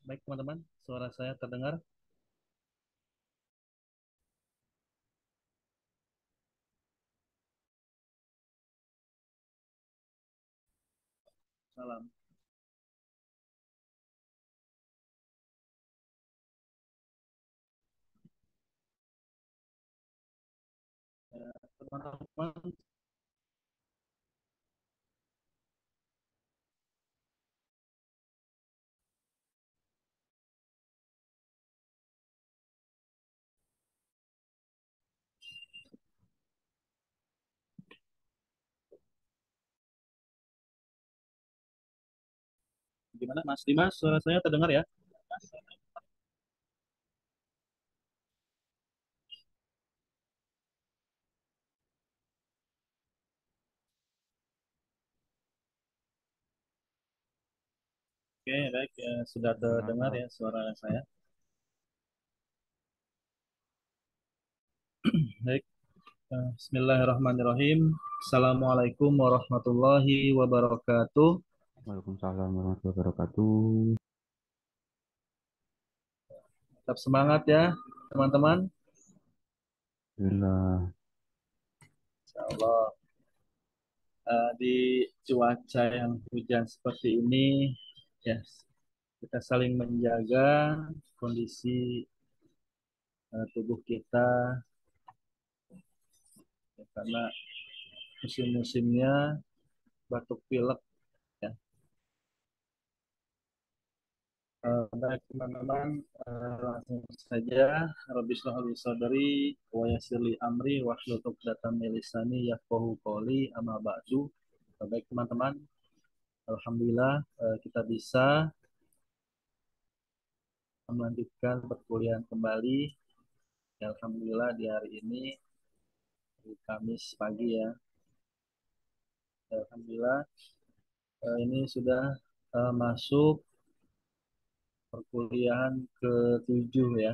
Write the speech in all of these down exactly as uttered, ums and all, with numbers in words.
Baik teman-teman, suara saya terdengar. Salam. Ya, teman-teman, gimana Mas Dimas? Suara saya terdengar ya? Oke, baik, ya, sudah terdengar Dengar. ya suara saya. Baik, eh, Bismillahirrahmanirrahim. Assalamualaikum warahmatullahi wabarakatuh. Waalaikumsalam warahmatullahi wabarakatuh. Tetap semangat ya, teman-teman. Alhamdulillah. Insya Allah, eh, di cuaca yang hujan seperti ini, ya kita saling menjaga kondisi eh, tubuh kita, ya, karena musim-musimnya batuk pilek ya. Eh, baik teman-teman, eh, langsung saja. Rabbi shrah li sadri wa yassir li amri wahlul 'uqdatam min lisani yafqahu qawli amma ba'du. Eh, baik teman-teman, alhamdulillah eh, kita bisa melanjutkan perkuliahan kembali. Ya, alhamdulillah di hari ini di Kamis pagi ya. Ya, alhamdulillah eh, ini sudah eh, masuk perkuliahan ketujuh ya.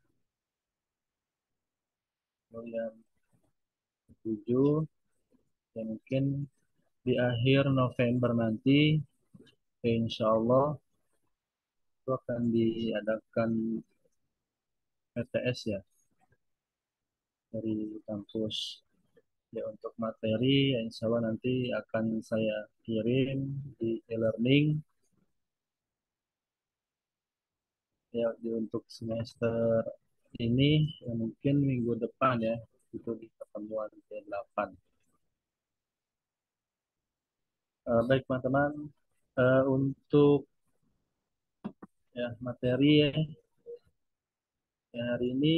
Perkuliahan ketujuh yang mungkin di akhir November nanti, ya insya Allah itu akan diadakan P T S ya dari kampus. Ya untuk materi, ya insya Allah nanti akan saya kirim di e-learning ya di untuk semester ini, ya mungkin minggu depan ya itu di pertemuan ke delapan. Eh, baik teman-teman, eh, untuk ya materi ya, ya hari ini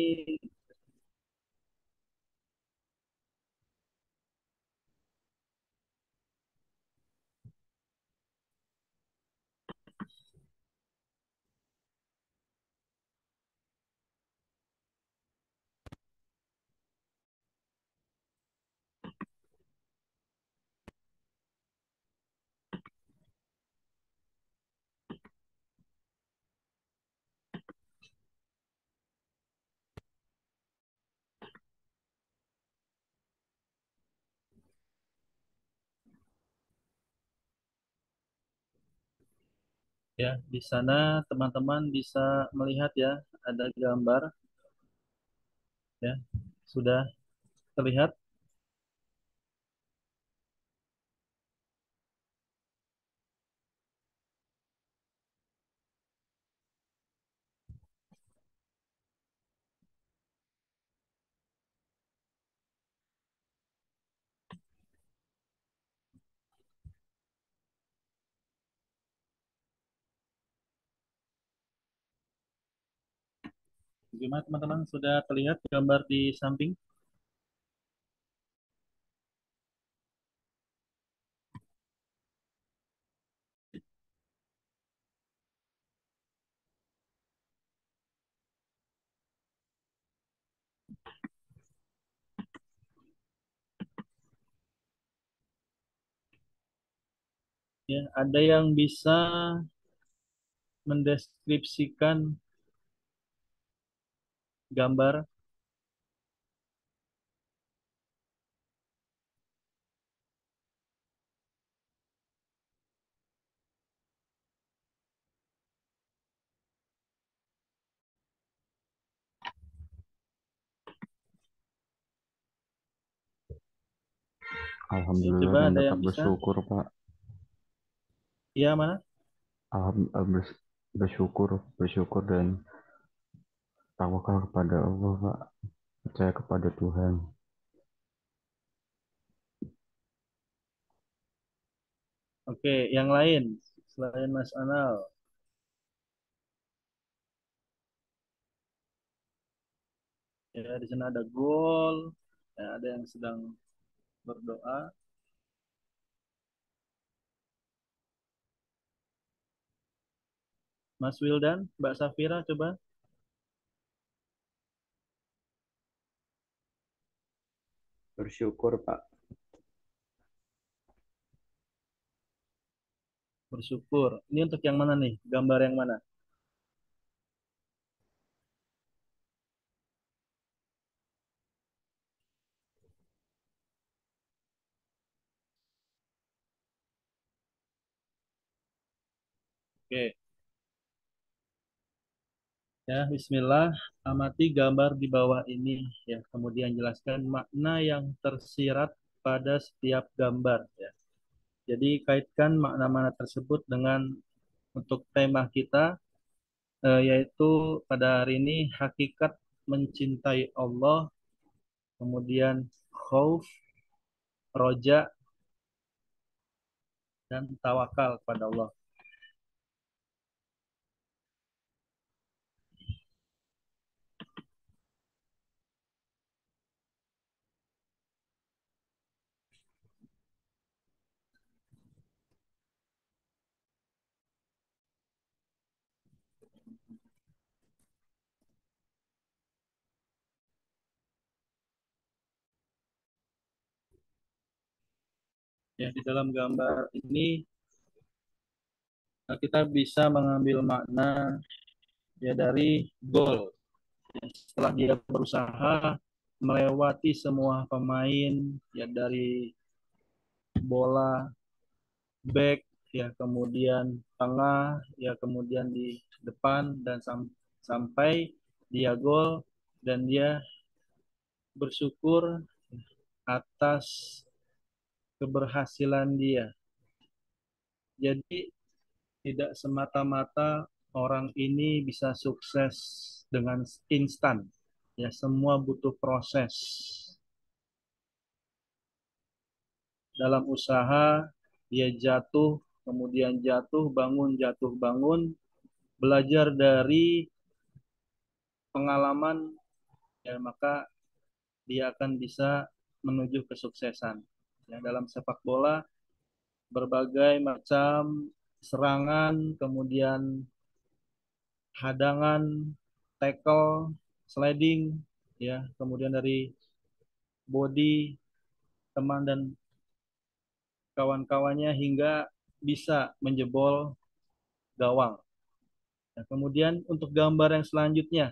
ya di sana teman-teman bisa melihat ya ada gambar ya sudah terlihat. Gimana teman-teman sudah terlihat gambar di samping? Ya, ada yang bisa mendeskripsikan gambar. Ya, Alhamdulillah coba dan ada tetap yang bisa? bersyukur, Pak. Iya, mana? Alhamdulillah bersyukur, bersyukur dan tawakal kepada Allah, Pak. Percaya kepada Tuhan. Oke, yang lain selain Mas Anal. Ya, di sana ada goal. Ya, ada yang sedang berdoa. Mas Wildan, Mbak Safira, coba Bersyukur, Pak. bersyukur. Ini untuk yang mana nih? Gambar yang mana? Oke, ya, Bismillah. Amati gambar di bawah ini, ya. Kemudian jelaskan makna yang tersirat pada setiap gambar, ya. Jadi kaitkan makna-makna tersebut dengan untuk tema kita, eh, yaitu pada hari ini hakikat mencintai Allah, kemudian khauf, roja, dan tawakal kepada Allah. Ya, di dalam gambar ini eh, kita bisa mengambil makna ya dari gol. Setelah dia berusaha melewati semua pemain ya dari bola back ya kemudian tengah ya kemudian di depan dan sam- sampai dia gol dan dia bersyukur atas keberhasilan dia. Jadi tidak semata-mata orang ini bisa sukses dengan instan. Ya, semua butuh proses. Dalam usaha, dia jatuh, kemudian jatuh, bangun, jatuh, bangun, belajar dari pengalaman, ya, maka dia akan bisa menuju kesuksesan. Ya, dalam sepak bola, berbagai macam serangan, kemudian hadangan, tackle, sliding, ya, kemudian dari body teman dan kawan-kawannya hingga bisa menjebol gawang. Nah, kemudian untuk gambar yang selanjutnya,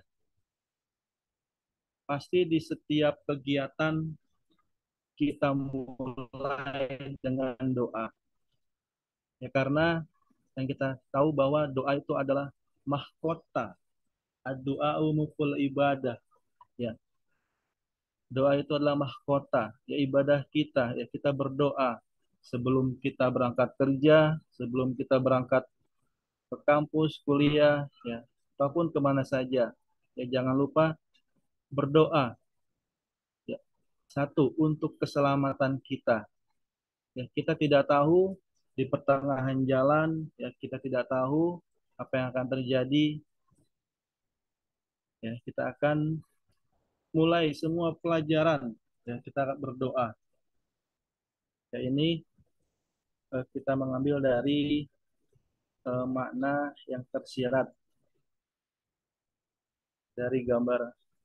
pasti di setiap kegiatan kita mulai dengan doa. Ya karena yang kita tahu bahwa doa itu adalah mahkota. Doa umukul ibadah. Ya, doa itu adalah mahkota, ya ibadah kita, ya kita berdoa sebelum kita berangkat kerja, sebelum kita berangkat ke kampus, kuliah, ya, ataupun kemana saja. Ya jangan lupa berdoa. Ya, satu untuk keselamatan kita. Ya kita tidak tahu di pertengahan jalan, ya kita tidak tahu apa yang akan terjadi. Ya kita akan mulai semua pelajaran. Ya kita akan berdoa. Ya ini eh, kita mengambil dari eh, makna yang tersirat dari gambar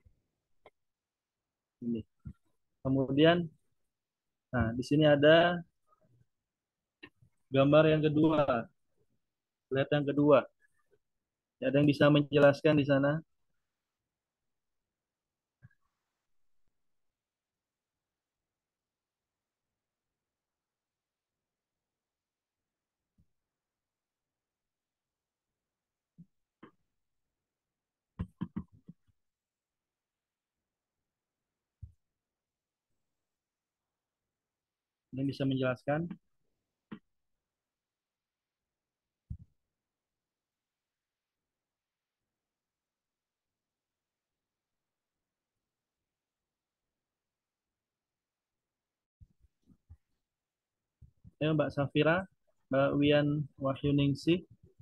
ini. Kemudian, nah di sini ada gambar yang kedua. Lihat yang kedua. Ada yang bisa menjelaskan di sana? Ini bisa menjelaskan? Ya, Mbak Safira, Mbak Wian Wahyuningsih.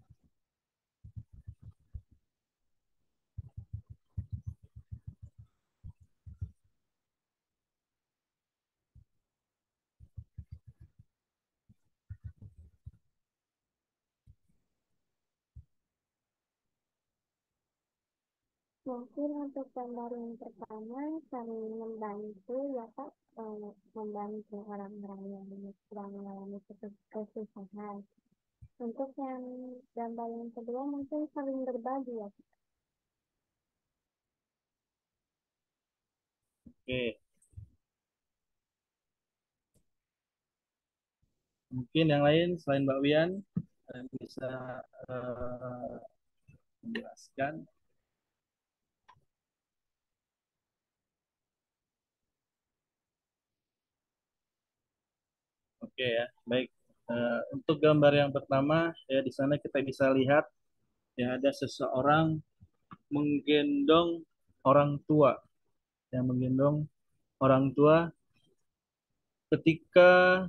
Mungkin untuk gambar yang pertama saling membantu ya Pak, eh, membantu orang-orang yang sedang mengalami kesus- kesusahan. Untuk yang gambar yang kedua mungkin saling berbagi ya Pak. Oke, mungkin yang lain selain Mbak Wian yang bisa eh, menjelaskan. Oke ya, baik. Eh, untuk gambar yang pertama ya di sana kita bisa lihat ya ada seseorang menggendong orang tua, yang menggendong orang tua ketika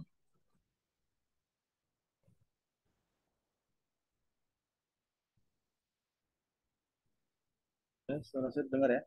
ya, suara saya dengar ya.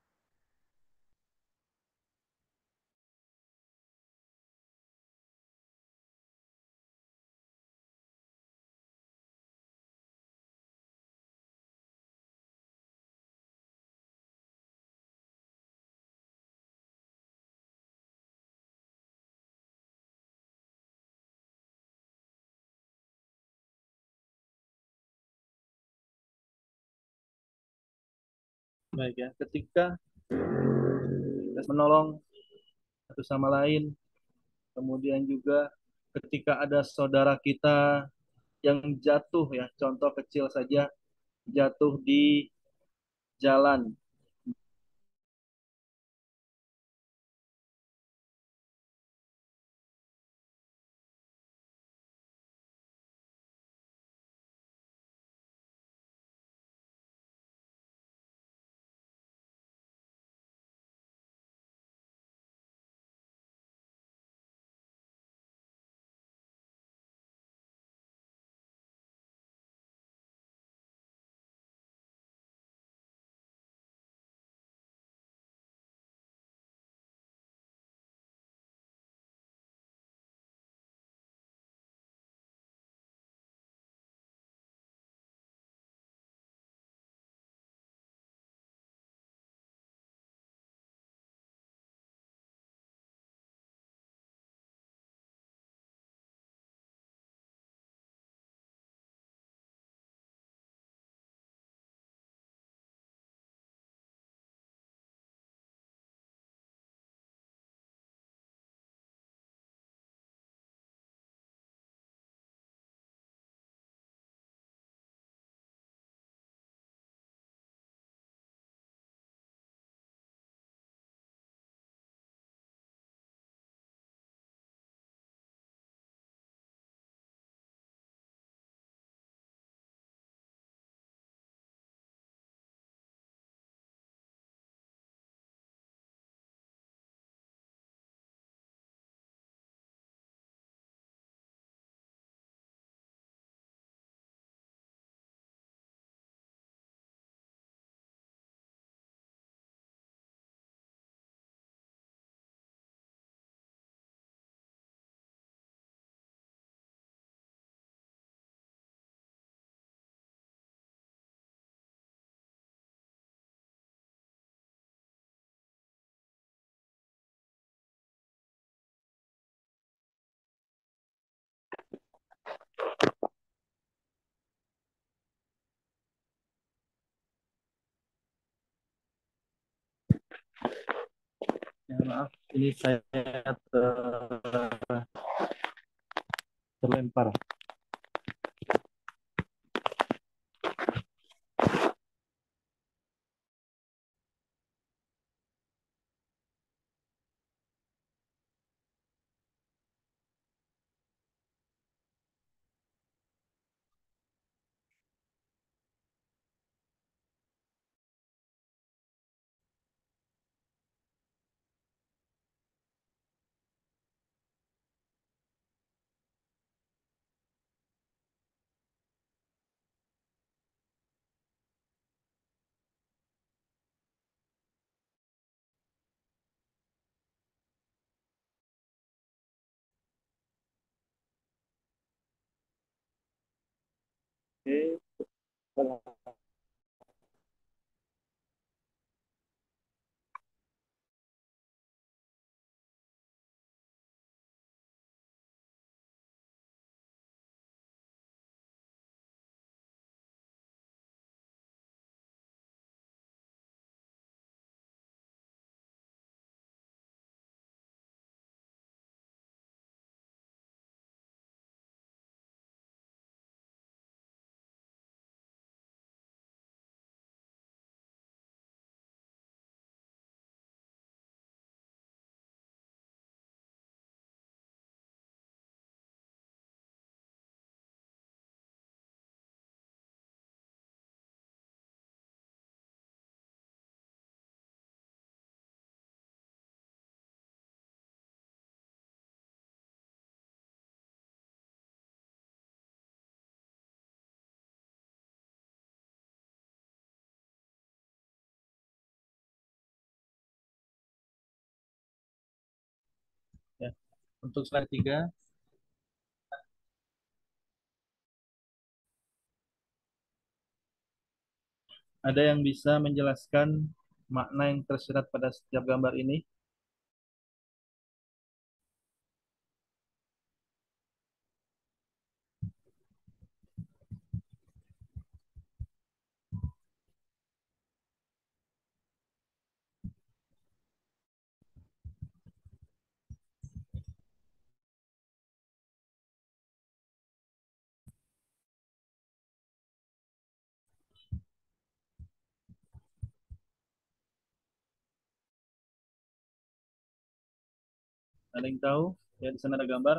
Baik ya, ketika kita menolong satu sama lain, kemudian juga ketika ada saudara kita yang jatuh ya, contoh kecil saja jatuh di jalan. Ya, maaf, ini saya ter- terlempar. Ya. Untuk slide tiga, ada yang bisa menjelaskan makna yang tersirat pada setiap gambar ini? Ada yang tahu? Ya, di sana ada gambar.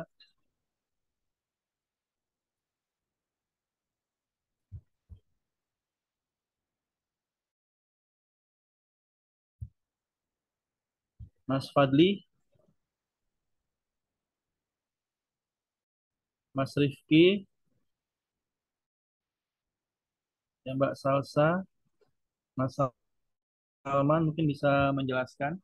Mas Fadli, Mas Rifki, ya Mbak Salsa, Mas Salman mungkin bisa menjelaskan.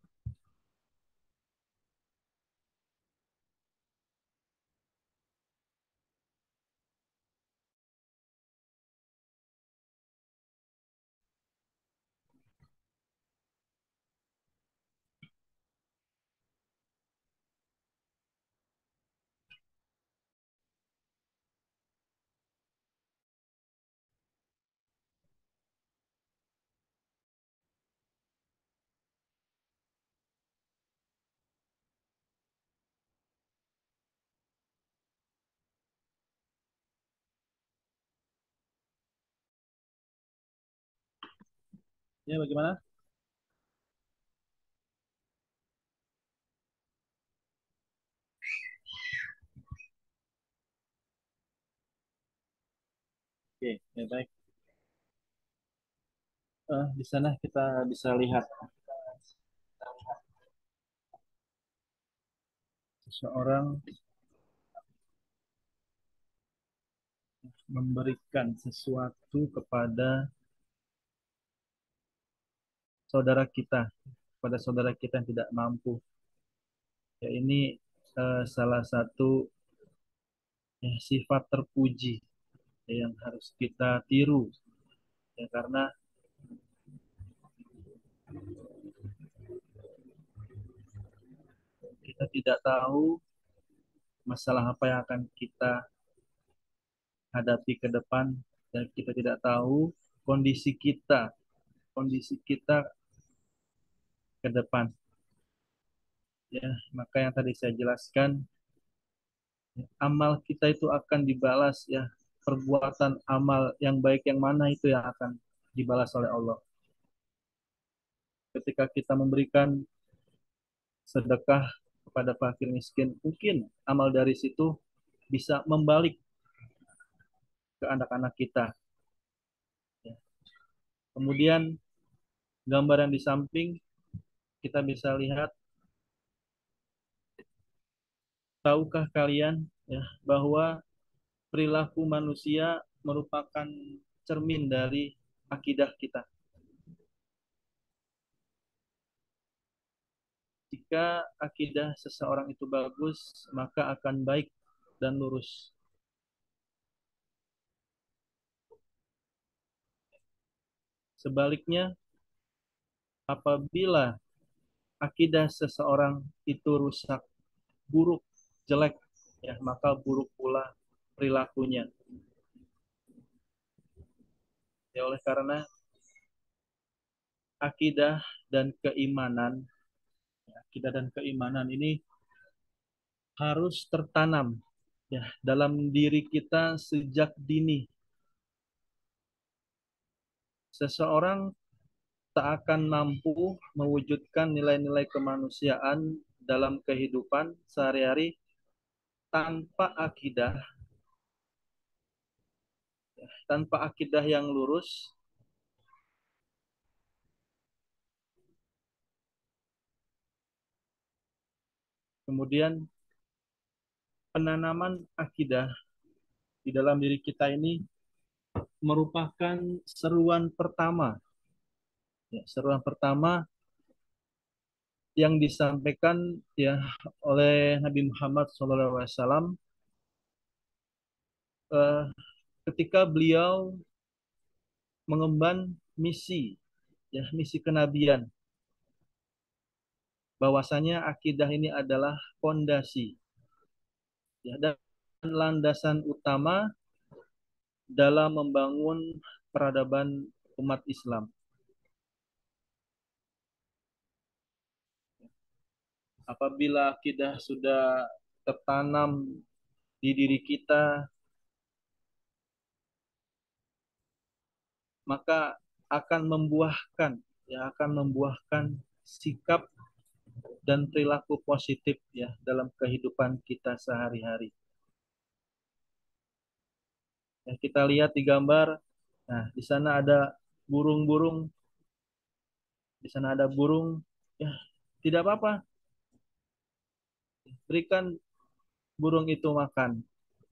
Ya, bagaimana? Oke, ya baik. Eh, di sana kita bisa lihat seseorang memberikan sesuatu kepada saudara kita, pada saudara kita yang tidak mampu. Ya, ini eh, salah satu ya, sifat terpuji ya, yang harus kita tiru ya, karena kita tidak tahu masalah apa yang akan kita hadapi ke depan dan kita tidak tahu kondisi kita, kondisi kita ke depan. Ya, maka yang tadi saya jelaskan, amal kita itu akan dibalas ya. Perbuatan amal yang baik yang mana itu yang akan dibalas oleh Allah. Ketika kita memberikan sedekah kepada fakir miskin, mungkin amal dari situ bisa membalik ke anak-anak kita. Ya. Kemudian gambar yang di samping kita bisa lihat, tahukah kalian ya bahwa perilaku manusia merupakan cermin dari akidah kita. Jika akidah seseorang itu bagus, maka akan baik dan lurus. Sebaliknya, apabila akidah seseorang itu rusak, buruk, jelek, ya maka buruk pula perilakunya. Ya, oleh karena akidah dan keimanan, ya, akidah dan keimanan ini harus tertanam ya dalam diri kita sejak dini. Seseorang tak akan mampu mewujudkan nilai-nilai kemanusiaan dalam kehidupan sehari-hari tanpa akidah, tanpa akidah yang lurus. Kemudian penanaman akidah di dalam diri kita ini merupakan seruan pertama, ya, seruan pertama yang disampaikan ya oleh Nabi Muhammad shallallahu alaihi wasallam eh, ketika beliau mengemban misi, ya misi kenabian, bahwasanya akidah ini adalah fondasi, ya, dan landasan utama dalam membangun peradaban umat Islam. Apabila akidah sudah tertanam di diri kita, maka akan membuahkan, ya akan membuahkan sikap dan perilaku positif ya dalam kehidupan kita sehari-hari. Ya, kita lihat di gambar, nah di sana ada burung-burung, di sana ada burung, ya tidak apa-apa, berikan burung itu makan.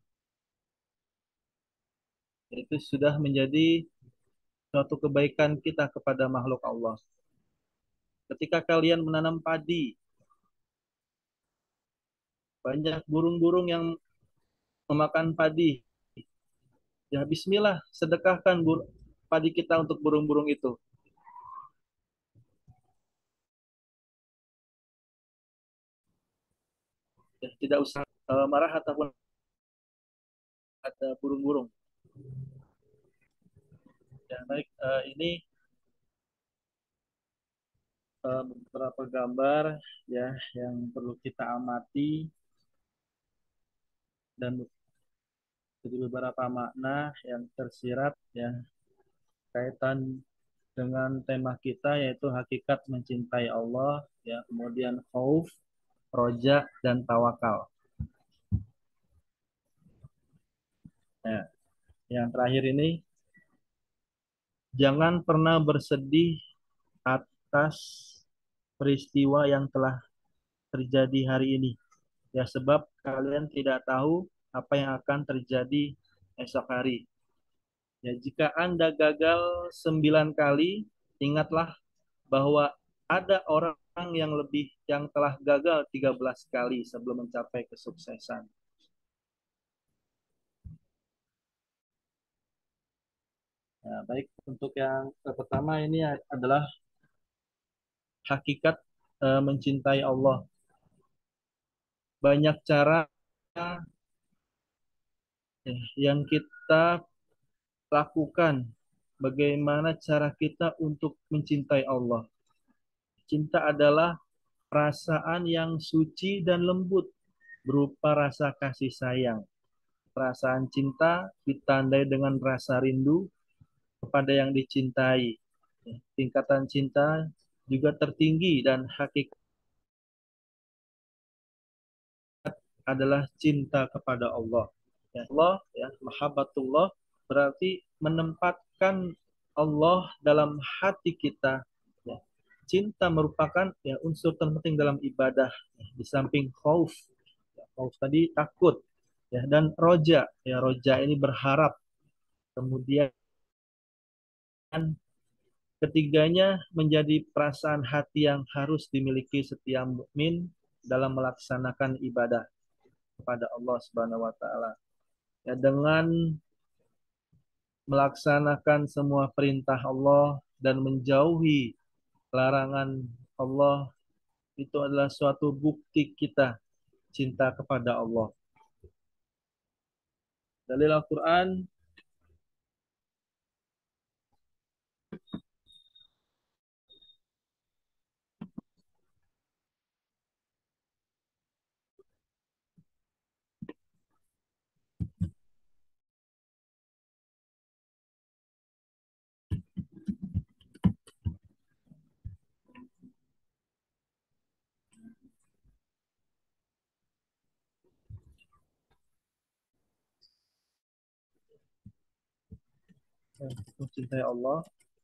Itu sudah menjadi suatu kebaikan kita kepada makhluk Allah. Ketika kalian menanam padi, banyak burung-burung yang memakan padi. Ya bismillah, sedekahkan padi kita untuk burung-burung itu. Ya, tidak usah uh, marah ataupun ada burung-burung. Ya baik, uh, ini uh, beberapa gambar ya yang perlu kita amati dan jadi beberapa makna yang tersirat ya kaitan dengan tema kita yaitu hakikat mencintai Allah, ya kemudian khauf, roja, dan tawakal. Ya, yang terakhir ini, jangan pernah bersedih atas peristiwa yang telah terjadi hari ini. Ya sebab kalian tidak tahu apa yang akan terjadi esok hari. Ya jika Anda gagal sembilan kali, ingatlah bahwa ada orang yang lebih yang telah gagal tiga belas kali sebelum mencapai kesuksesan. Nah, baik, untuk yang pertama ini adalah hakikat e, mencintai Allah. Banyak cara ya, yang kita lakukan. Bagaimana cara kita untuk mencintai Allah? Cinta adalah perasaan yang suci dan lembut berupa rasa kasih sayang. Perasaan cinta ditandai dengan rasa rindu kepada yang dicintai. Tingkatan cinta juga tertinggi dan hakikat adalah cinta kepada Allah. Ya, Allah, ya, mahabbatullah berarti menempatkan Allah dalam hati kita. Ya. Cinta merupakan ya unsur terpenting dalam ibadah. Ya. Di samping khauf, ya, khauf tadi takut, ya, dan roja, ya roja ini berharap. Kemudian ketiganya menjadi perasaan hati yang harus dimiliki setiap mukmin dalam melaksanakan ibadah kepada Allah Subhanahu wa taala. Ya, dengan melaksanakan semua perintah Allah dan menjauhi larangan Allah itu adalah suatu bukti kita cinta kepada Allah. Dalil Al-Quran, mencintai Allah.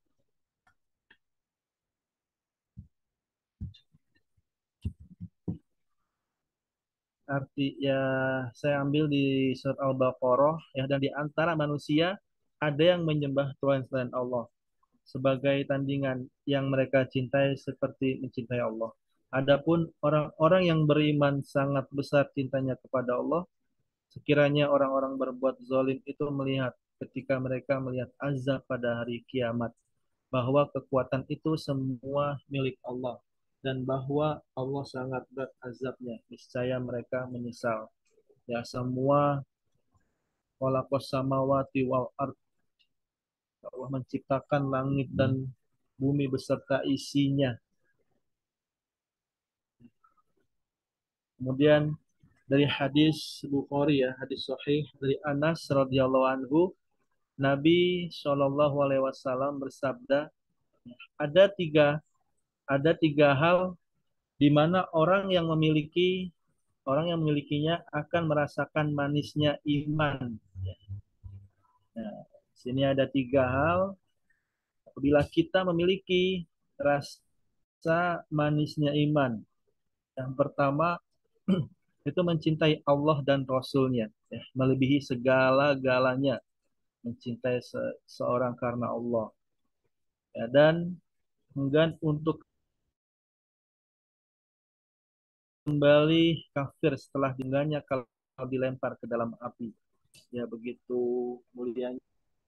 Arti ya, saya ambil di surat Al-Baqarah ya, dan di antara manusia ada yang menyembah Tuhan selain Allah sebagai tandingan yang mereka cintai seperti mencintai Allah. Adapun orang-orang yang beriman sangat besar cintanya kepada Allah, sekiranya orang-orang berbuat zalim itu melihat ketika mereka melihat azab pada hari kiamat, bahwa kekuatan itu semua milik Allah dan bahwa Allah sangat berat azabnya, niscaya mereka menyesal. Ya, semua walaqas samawati wal ard, Allah menciptakan langit dan bumi beserta isinya. Kemudian dari hadis Bukhari ya, hadis sahih dari Anas radhiyallahu anhu, Nabi Shallallahu alaihi wasallam bersabda, ada tiga ada tiga hal di mana orang yang memiliki orang yang memilikinya akan merasakan manisnya iman. Nah, sini ada tiga hal. Apabila kita memiliki rasa manisnya iman, yang pertama itu mencintai Allah dan Rasul-Nya, ya, melebihi segala-galanya, mencintai se- seorang karena Allah, ya, dan enggan untuk kembali kafir setelah dengannya kalau dilempar ke dalam api. Ya, begitu mulianya.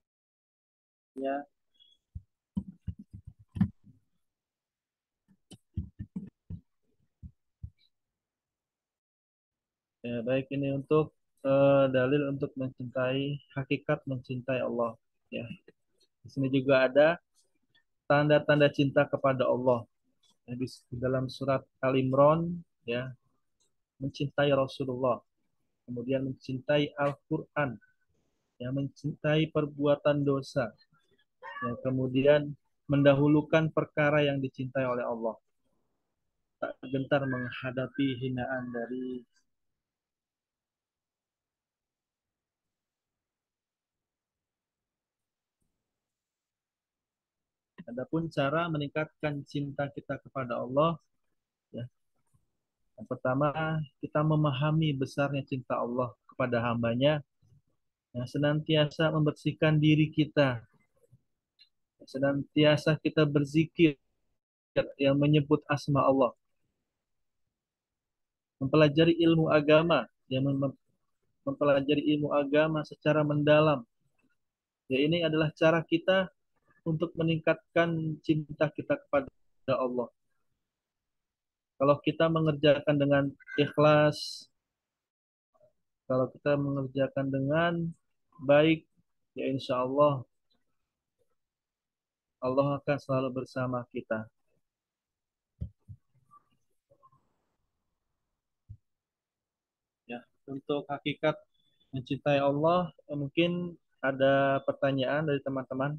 Ya, baik, ini untuk eh, dalil untuk mencintai, hakikat mencintai Allah. Ya, di sini juga ada tanda-tanda cinta kepada Allah. Ya, di dalam surat Al-Imran, ya, mencintai Rasulullah, kemudian mencintai Al-Quran, ya, mencintai perbuatan dosa, ya, kemudian mendahulukan perkara yang dicintai oleh Allah, tak gentar menghadapi hinaan dari. Adapun cara meningkatkan cinta kita kepada Allah, ya, yang pertama kita memahami besarnya cinta Allah kepada hambanya, yang senantiasa membersihkan diri kita, senantiasa kita berzikir yang menyebut asma Allah, mempelajari ilmu agama, yang mempelajari ilmu agama secara mendalam. Ya, ini adalah cara kita untuk meningkatkan cinta kita kepada Allah. Kalau kita mengerjakan dengan ikhlas, kalau kita mengerjakan dengan baik, ya insya Allah Allah akan selalu bersama kita. Ya, untuk hakikat mencintai Allah, mungkin ada pertanyaan dari teman-teman.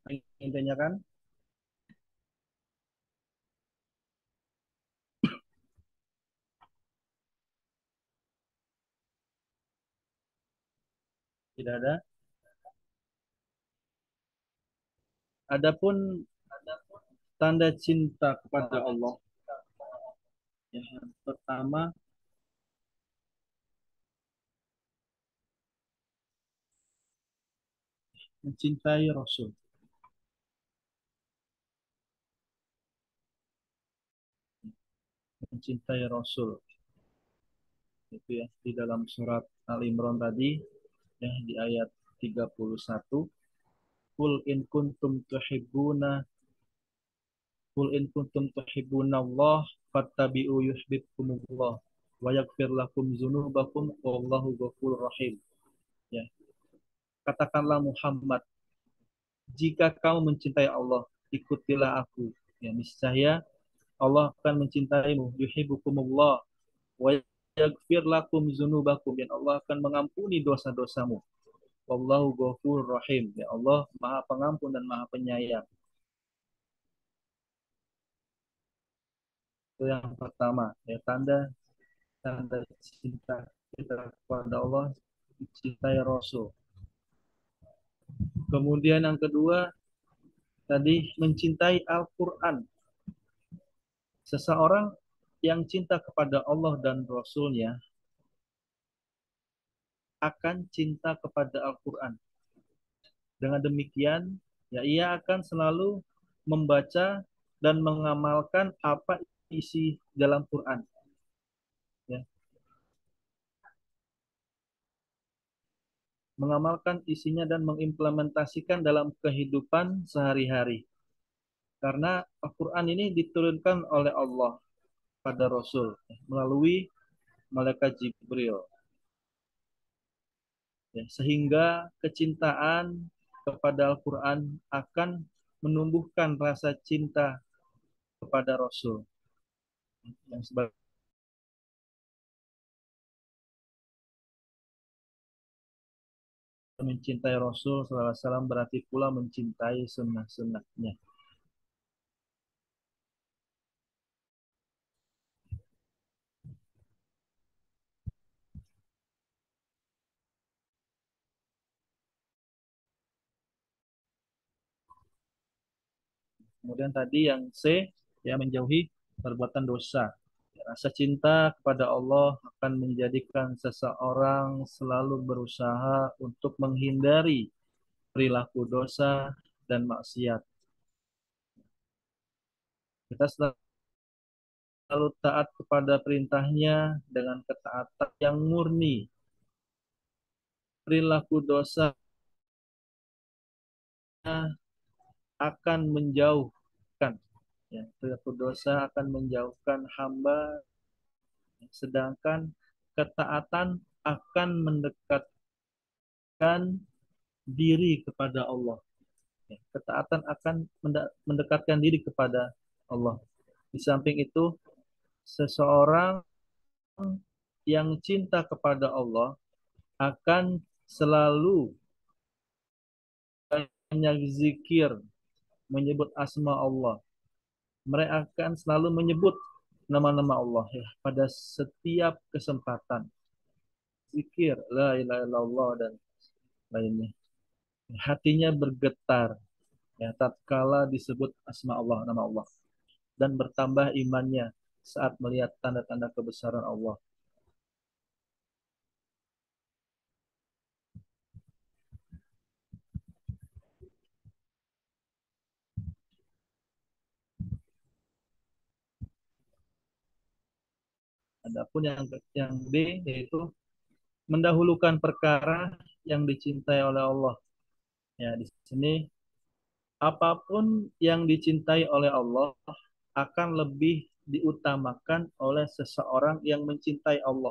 Ingin tanyakan? Tidak ada. Adapun tanda cinta kepada Allah, ya, yang pertama mencintai Rasul. Mencintai Rasul. Itu ya di dalam surat Al Imran tadi, ya di ayat tiga puluh satu. Qul in kuntum tuhibbuna Qul in kuntum tuhibbuna Allah fattabi'u yuhibbukumullah wa yaghfir lakum dzunubakum wallahu ghafurur rahim. Ya, katakanlah Muhammad, jika kamu mencintai Allah, ikutilah aku. Ya, niscaya Allah akan mencintaimu. Yuhibbukumullah wa yaghfir lakum dzunubakum, dan Allah akan mengampuni dosa-dosamu. Wallahu ghafurur rahim. Ya, Allah Maha Pengampun dan Maha Penyayang. Itu yang pertama, ya, tanda tanda cinta kita kepada Allah, cintai Rasul. Kemudian yang kedua, tadi mencintai Al-Quran. Seseorang yang cinta kepada Allah dan Rasulnya akan cinta kepada Al-Quran. Dengan demikian, ya ia akan selalu membaca dan mengamalkan apa isi dalam Quran. Ya. Mengamalkan isinya dan mengimplementasikan dalam kehidupan sehari-hari. Karena Al-Quran ini diturunkan oleh Allah pada Rasul melalui malaikat Jibril. Ya, sehingga kecintaan kepada Al-Quran akan menumbuhkan rasa cinta kepada Rasul. Yang sebagai mencintai Rasul sallallahu alaihi wasallam berarti pula mencintai sunnah-sunnahnya. Kemudian tadi yang C, ya, menjauhi perbuatan dosa. Rasa cinta kepada Allah akan menjadikan seseorang selalu berusaha untuk menghindari perilaku dosa dan maksiat. Kita selalu taat kepada perintahnya dengan ketaatan yang murni. Perilaku dosa akan menjauhkan, ya, perilaku dosa akan menjauhkan hamba, sedangkan ketaatan akan mendekatkan diri kepada Allah. Ya, ketaatan akan mendekatkan diri kepada Allah. Di samping itu, seseorang yang cinta kepada Allah akan selalu banyak zikir, menyebut asma Allah. Mereka akan selalu menyebut nama-nama Allah, ya, pada setiap kesempatan. Zikir, la ilaha illallah dan lainnya. Hatinya bergetar, ya, tatkala disebut asma Allah, nama Allah, dan bertambah imannya saat melihat tanda-tanda kebesaran Allah. Adapun yang yang B yaitu mendahulukan perkara yang dicintai oleh Allah. Ya, di sini apapun yang dicintai oleh Allah akan lebih diutamakan oleh seseorang yang mencintai Allah.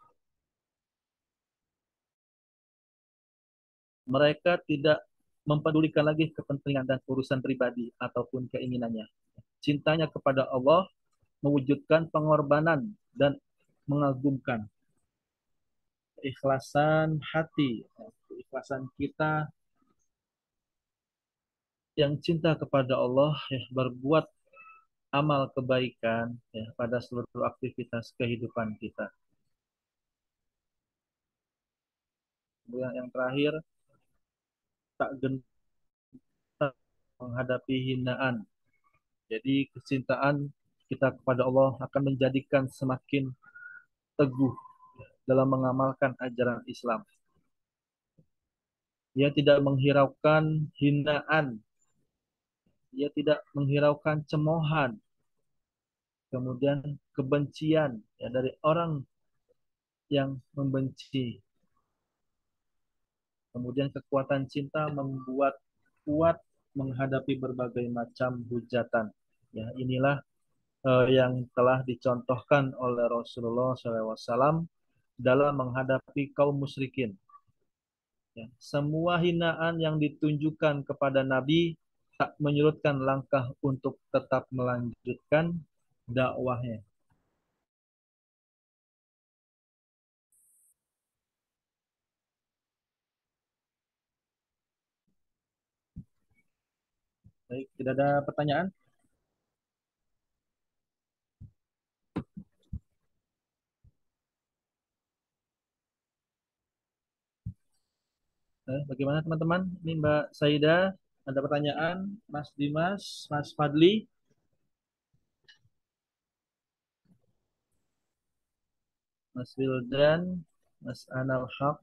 Mereka tidak mempedulikan lagi kepentingan dan urusan pribadi ataupun keinginannya. Cintanya kepada Allah mewujudkan pengorbanan dan mengagumkan keikhlasan hati, keikhlasan kita yang cinta kepada Allah ya berbuat amal kebaikan ya pada seluruh aktivitas kehidupan kita. Kemudian yang terakhir, tak gentar menghadapi hinaan. Jadi kecintaan kita kepada Allah akan menjadikan semakin teguh dalam mengamalkan ajaran Islam. Dia tidak menghiraukan hinaan, dia tidak menghiraukan cemoohan, kemudian kebencian ya dari orang yang membenci. Kemudian kekuatan cinta membuat kuat menghadapi berbagai macam hujatan. Ya, inilah eh, yang telah dicontohkan oleh Rasulullah shallallahu alaihi wasallam dalam menghadapi kaum musyrikin. Ya, semua hinaan yang ditunjukkan kepada Nabi tak menyurutkan langkah untuk tetap melanjutkan dakwahnya. Baik, tidak ada pertanyaan? Eh, bagaimana teman-teman? Ini Mbak Saida, ada pertanyaan? Mas Dimas, Mas Fadli, Mas Wildan, Mas Anal Haq,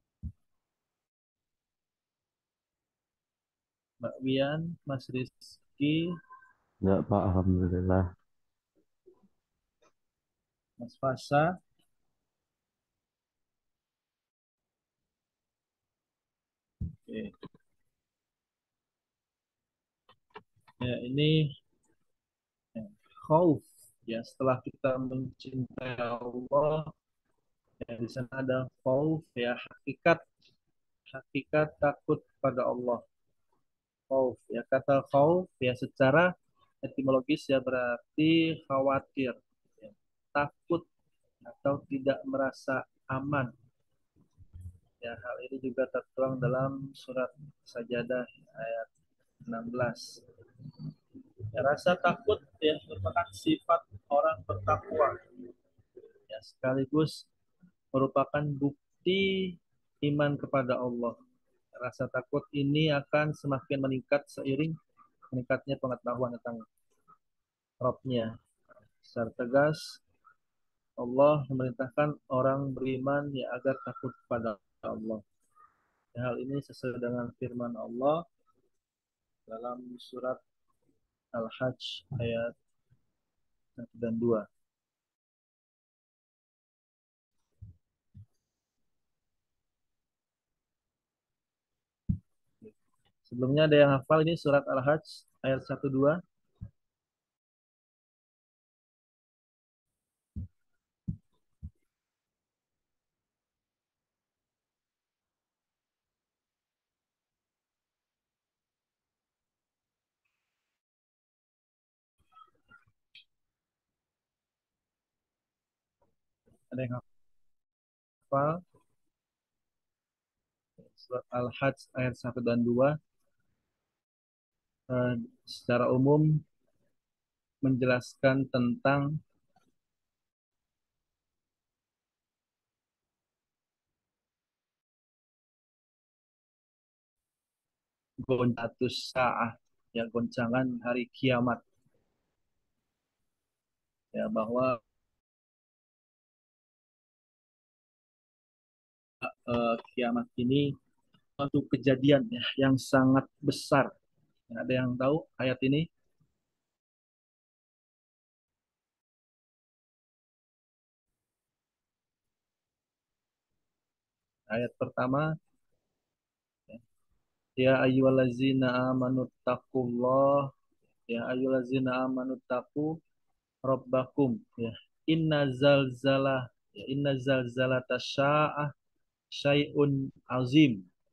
Mbak Wian, Mas Rizky, Enggak, Pak. Alhamdulillah. Mas Fasa. Oke. Ya, ini ya, khauf. Ya, setelah kita mencintai Allah, ya, di sana ada khauf, ya, hakikat, hakikat takut pada Allah. Khauf, ya, kata khauf, ya, secara etimologis ya berarti khawatir, ya, takut atau tidak merasa aman. Ya, hal ini juga tertuang dalam surat Sajadah ayat enam belas. Ya, rasa takut ya merupakan sifat orang bertakwa. Ya, sekaligus merupakan bukti iman kepada Allah. Rasa takut ini akan semakin meningkat seiring meningkatnya pengetahuan tentang Rabb-Nya. Secara tegas, Allah memerintahkan orang beriman ya agar takut kepada Allah. Ya, hal ini sesuai dengan firman Allah dalam surat Al-Hajj ayat satu dan dua. Sebelumnya ada yang hafal ini surat Al-Hajj ayat satu dua. Ada yang hafal surat Al-Hajj ayat satu dan dua eh, secara umum menjelaskan tentang goncatus sa'ah, ya goncangan hari kiamat, ya bahwa eh, kiamat ini suatu kejadian ya, yang sangat besar. Ya, ada yang tahu ayat ini? Ayat pertama, ya ayyuhallazina amanu taqullah, ya ayyuhallazina amanu taqu rabbakum, ya inna zalzalah, ya inna zalzalata sya'ah syai'un azim.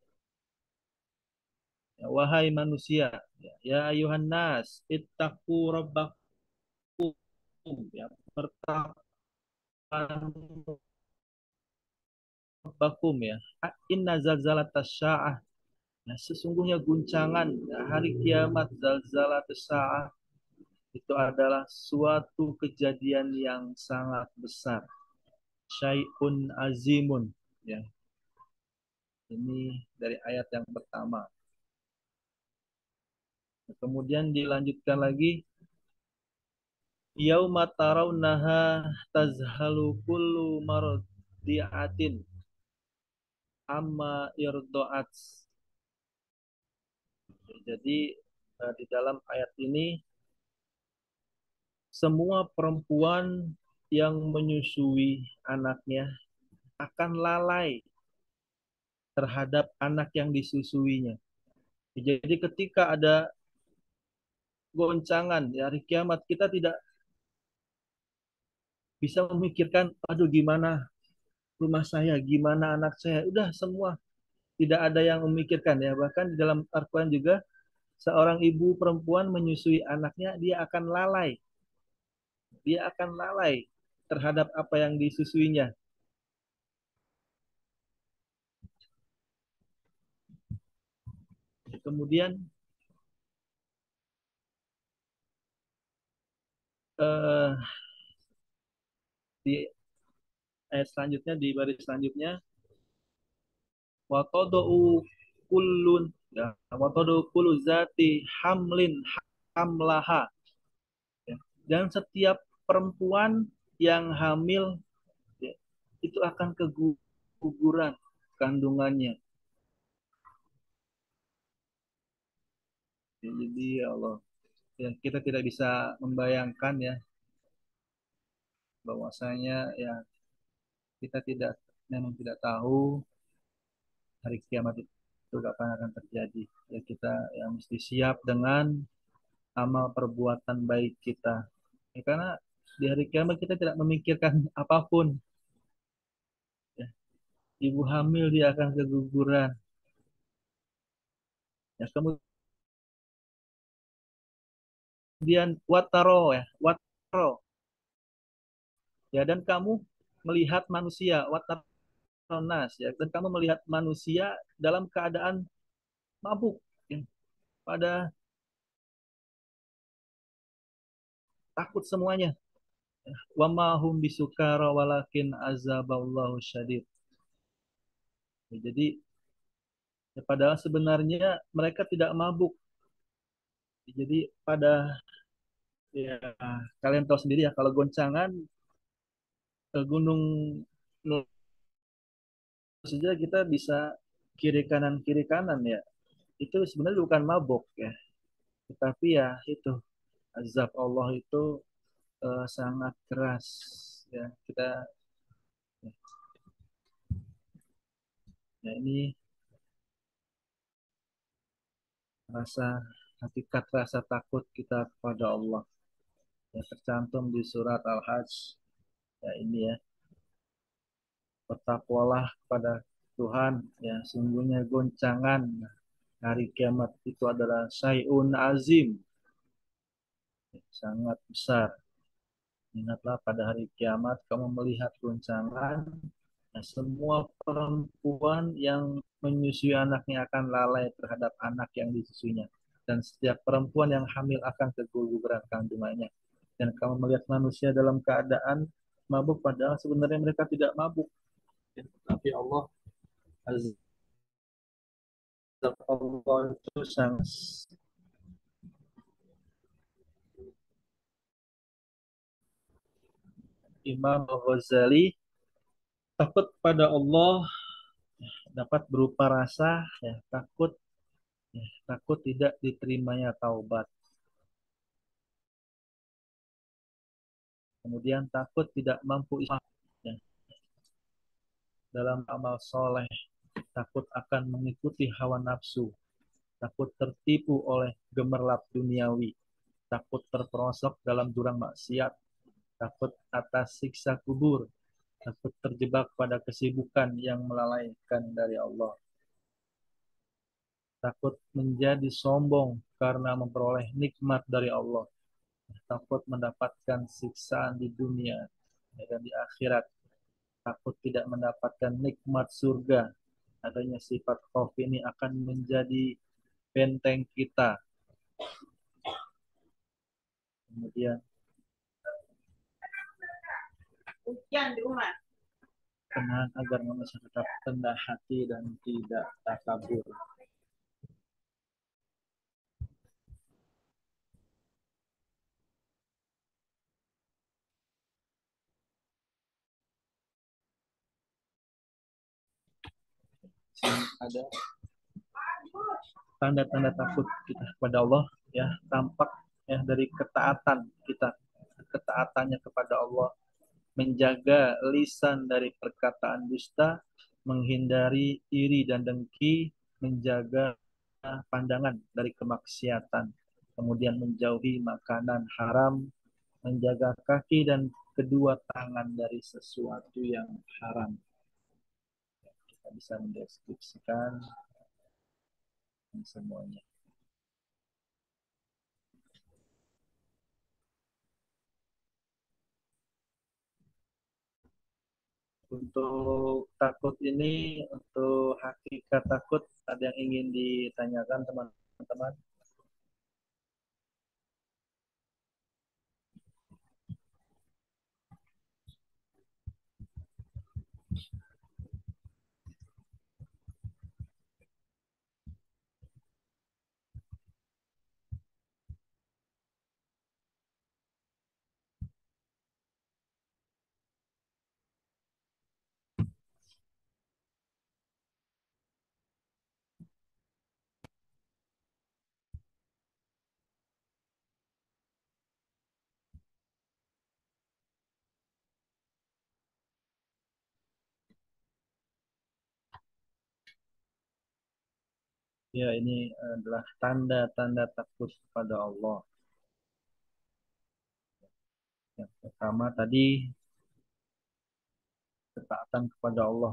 Ya, wahai manusia, ya, ya ayuhan nas, ittaqu rabbakum, ya, bertakwalah rabbakum, ya. Inna zalzalatas sya'ah, Nah, sesungguhnya guncangan ya, hari kiamat, zalzalah sa'ah, itu adalah suatu kejadian yang sangat besar. Syai'un azimun. Ya, ini dari ayat yang pertama. Kemudian dilanjutkan lagi, yauma tarawnaha tazhalu kullu mardiatin amma irdoat. Jadi eh, di dalam ayat ini semua perempuan yang menyusui anaknya akan lalai terhadap anak yang disusuinya. Jadi ketika ada goncangan di hari kiamat, kita tidak bisa memikirkan, aduh gimana rumah saya, gimana anak saya. Udah semua tidak ada yang memikirkan ya. Bahkan di dalam Al-Quran juga seorang ibu perempuan menyusui anaknya, dia akan lalai. Dia akan lalai terhadap apa yang disusuinya. Kemudian eh, di ayat selanjutnya, di baris selanjutnya, watodou kullun ya, watodou kullu zati hamlin hamlaha ya. Dan setiap perempuan yang hamil ya, itu akan keguguran kandungannya ya. Jadi ya Allah ya, kita tidak bisa membayangkan ya bahwasanya ya kita tidak memang tidak tahu hari kiamat itu kapan akan terjadi ya. Kita yang mesti siap dengan amal perbuatan baik kita ya, karena di hari kiamat kita tidak memikirkan apapun ya. Ibu hamil dia akan keguguran ya. Kemudian wataro ya, wataro ya, dan kamu melihat manusia, wataronas ya, dan kamu melihat manusia dalam keadaan mabuk ya, pada takut semuanya ya. Wa ma hum bisukara walakin azaballahu syadid ya. Jadi ya, padahal sebenarnya mereka tidak mabuk ya. Jadi pada ya, kalian tahu sendiri ya, kalau goncangan ke gunung saja kita bisa kiri kanan kiri kanan ya, itu sebenarnya bukan mabuk ya, tetapi ya itu azab Allah itu eh, sangat keras ya. Kita ya, ini rasa hakikat rasa takut kita kepada Allah ya, tercantum di surat Al-Hajj ya. Ini ya, bertakwalah kepada Tuhan ya, sungguhnya goncangan hari kiamat itu adalah syai'un azim ya, sangat besar. Ingatlah pada hari kiamat kamu melihat goncangan. Nah, semua perempuan yang menyusui anaknya akan lalai terhadap anak yang disusuinya. Dan setiap perempuan yang hamil akan keguguran kandungannya. Dan kamu melihat manusia dalam keadaan mabuk, padahal sebenarnya mereka tidak mabuk. Tapi Allah Azza Allah itu sangat. Imam Ghazali, takut pada Allah dapat berupa rasa ya, takut ya, takut tidak diterimanya taubat. Kemudian takut tidak mampu ya, dalam amal soleh, takut akan mengikuti hawa nafsu, takut tertipu oleh gemerlap duniawi, takut terperosok dalam jurang maksiat, takut atas siksa kubur, takut terjebak pada kesibukan yang melalaikan dari Allah, takut menjadi sombong karena memperoleh nikmat dari Allah, takut mendapatkan siksaan di dunia dan di akhirat, takut tidak mendapatkan nikmat surga, adanya sifat khauf ini akan menjadi benteng kita. Kemudian hujan di rumah. Tenang agar manusia tetap rendah hati dan tidak takabur. Sini ada tanda-tanda takut kita kepada Allah, ya, tampak ya dari ketaatan kita, ketaatannya kepada Allah, menjaga lisan dari perkataan dusta, menghindari iri dan dengki, menjaga pandangan dari kemaksiatan, kemudian menjauhi makanan haram, menjaga kaki dan kedua tangan dari sesuatu yang haram. Kita bisa mendeskripsikan semuanya. Untuk takut ini, untuk hakikat takut, ada yang ingin ditanyakan teman-teman? Ya, ini adalah tanda-tanda takut kepada Allah. Yang pertama tadi, ketaatan kepada Allah.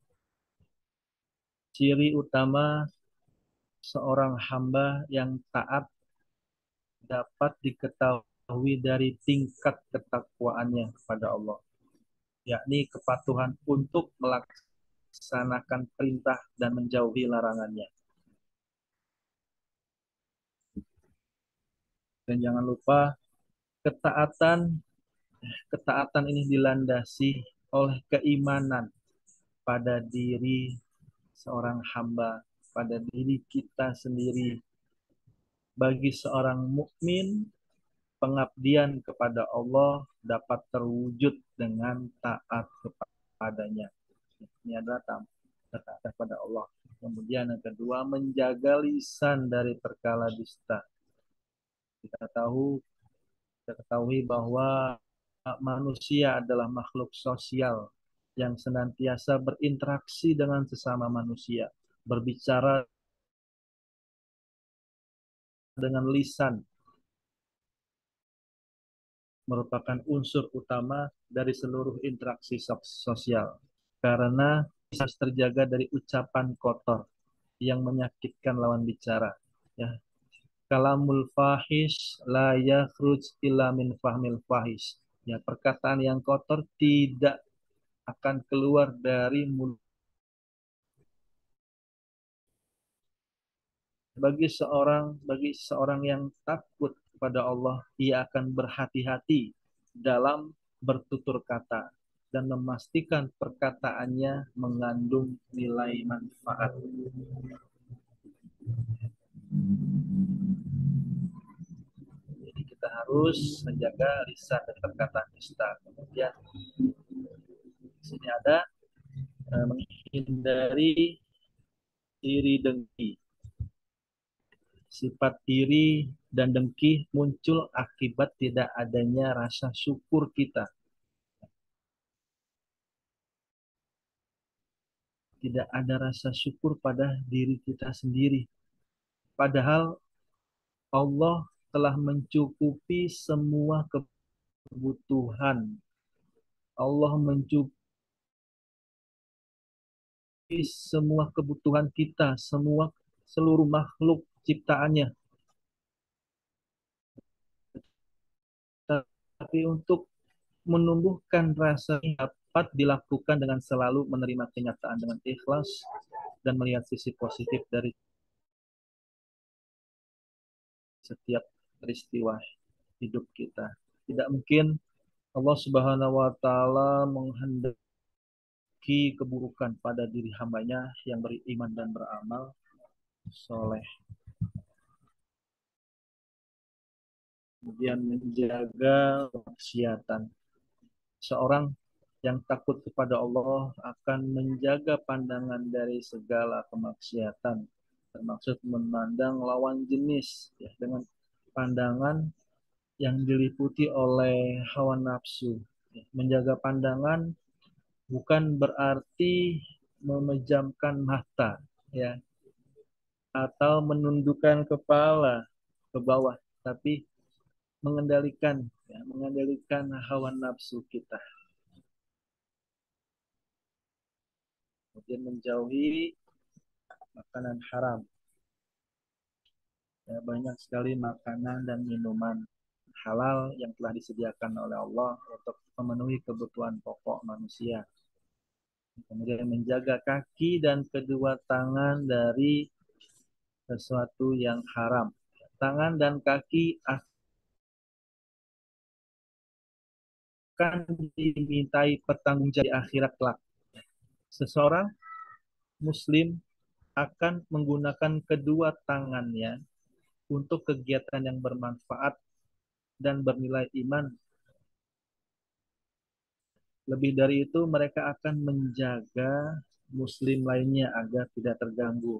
Ciri utama seorang hamba yang taat dapat diketahui dari tingkat ketakwaannya kepada Allah, yakni kepatuhan untuk melaksanakan perintah dan menjauhi larangannya. Dan jangan lupa, ketaatan ketaatan ini dilandasi oleh keimanan pada diri seorang hamba, pada diri kita sendiri. Bagi seorang mukmin, pengabdian kepada Allah dapat terwujud dengan taat kepadanya. Ini adalah taat kepada Allah. Kemudian yang kedua, menjaga lisan dari perkara dusta. Kita tahu, kita ketahui bahwa manusia adalah makhluk sosial yang senantiasa berinteraksi dengan sesama manusia, berbicara dengan lisan, merupakan unsur utama dari seluruh interaksi sosial. Karena bisa terjaga dari ucapan kotor yang menyakitkan lawan bicara. Ya. Kalamul fahish la yakhruj illa min fahmil fahish. Ya, perkataan yang kotor tidak akan keluar dari mulut. Bagi seorang bagi seorang yang takut kepada Allah, ia akan berhati-hati dalam bertutur kata dan memastikan perkataannya mengandung nilai manfaat. Jadi kita harus menjaga lisan dan perkataan dusta. Kemudian di sini ada eh, menghindari iri dengki. Sifat iri dan dengki muncul akibat tidak adanya rasa syukur kita. Tidak ada rasa syukur pada diri kita sendiri. Padahal Allah telah mencukupi semua kebutuhan. Allah mencukupi semua kebutuhan kita, semua seluruh makhluk ciptaannya. Tapi untuk menumbuhkan rasa dapat dilakukan dengan selalu menerima kenyataan dengan ikhlas, dan melihat sisi positif dari setiap peristiwa hidup kita. Tidak mungkin Allah Subhanahu wa taala menghendaki keburukan pada diri hambanya yang beriman dan beramal soleh. Kemudian menjaga kemaksiatan. Seorang yang takut kepada Allah akan menjaga pandangan dari segala kemaksiatan, termasuk memandang lawan jenis ya, dengan pandangan yang diliputi oleh hawa nafsu. Menjaga pandangan bukan berarti memejamkan mata ya atau menundukkan kepala ke bawah, tapi mengendalikan ya, mengendalikan hawa nafsu kita. Kemudian menjauhi makanan haram. Ya, banyak sekali makanan dan minuman halal yang telah disediakan oleh Allah untuk memenuhi kebutuhan pokok manusia. Kemudian menjaga kaki dan kedua tangan dari sesuatu yang haram. Tangan dan kaki akan dimintai pertanggungjawaban di akhirat kelak. Seseorang muslim akan menggunakan kedua tangannya untuk kegiatan yang bermanfaat dan bernilai iman. Lebih dari itu, mereka akan menjaga muslim lainnya agar tidak terganggu.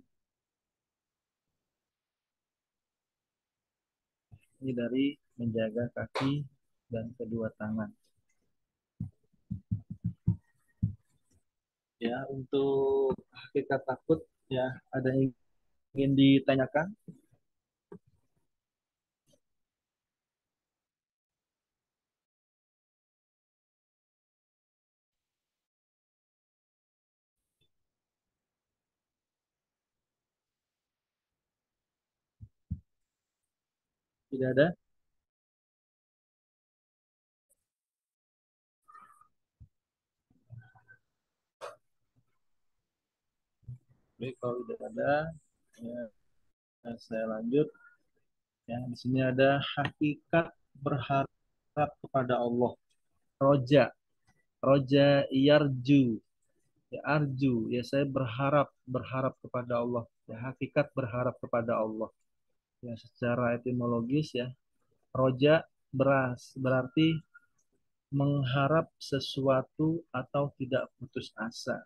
Ini dari menjaga kaki dan kedua tangan. Ya, untuk hakikat takut ya, ada yang ingin ditanyakan? Tidak ada? Baik, kalau tidak ada, ya, saya lanjut. Ya, di sini ada hakikat berharap kepada Allah. Roja, roja yarju, ya arju, ya saya berharap, berharap kepada Allah. Ya, hakikat berharap kepada Allah. Ya, secara etimologis ya, roja beras berarti mengharap sesuatu atau tidak putus asa.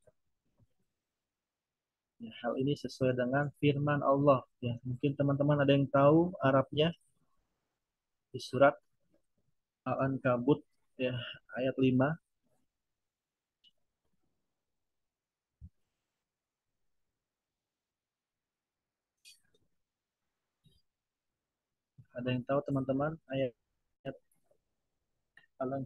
Ya, hal ini sesuai dengan firman Allah. Ya, mungkin teman-teman ada yang tahu Arabnya di surat Al-Ankabut ya ayat lima. Ada yang tahu teman-teman ayat Al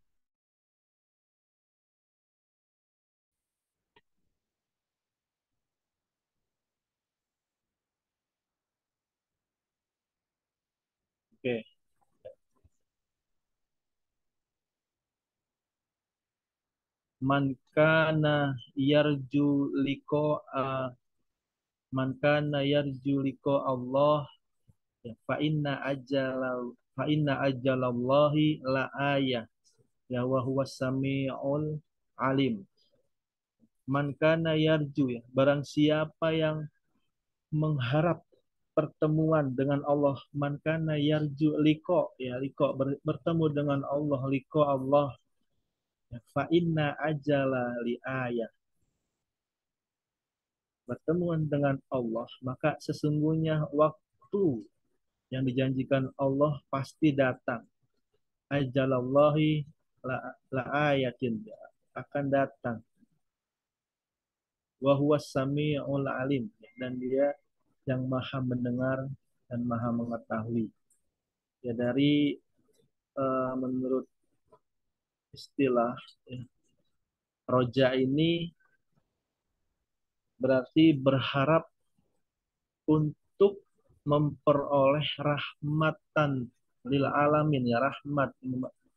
Oke. Man kana yarju liko man kana yarju liko Allah ya, fa inna ajalal fa inna ajalallahi la ayah ya wa huwas samiul alim. Man kana yarju ya, barang siapa yang mengharap pertemuan dengan Allah, man kana yarju liko ya liko bertemu dengan Allah, liko Allah ya, fa inna ajala li ayah, bertemuan dengan Allah maka sesungguhnya waktu yang dijanjikan Allah pasti datang. Ajalallahi la, la ayatin, akan datang. Wa huwas samiul alim, dan dia yang maha mendengar dan maha mengetahui. Ya, dari uh, menurut istilah ya, roja ini berarti berharap untuk memperoleh rahmatan lil alamin ya, rahmat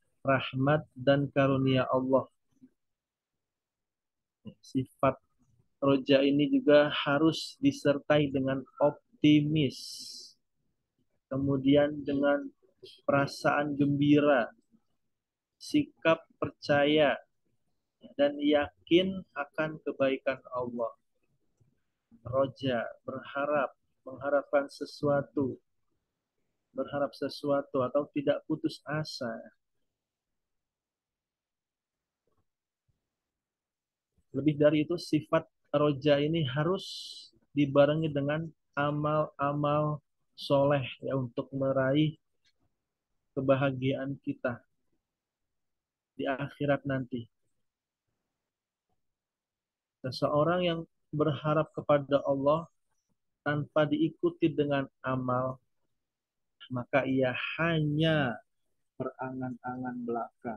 rahmat dan karunia Allah. Sifat roja ini juga harus disertai dengan optimis, kemudian dengan perasaan gembira, sikap percaya, dan yakin akan kebaikan Allah. Roja, berharap, mengharapkan sesuatu, berharap sesuatu atau tidak putus asa. Lebih dari itu, sifat roja ini harus dibarengi dengan amal-amal soleh ya untuk meraih kebahagiaan kita di akhirat nanti. Seseorang yang berharap kepada Allah tanpa diikuti dengan amal, maka ia hanya berangan-angan belaka.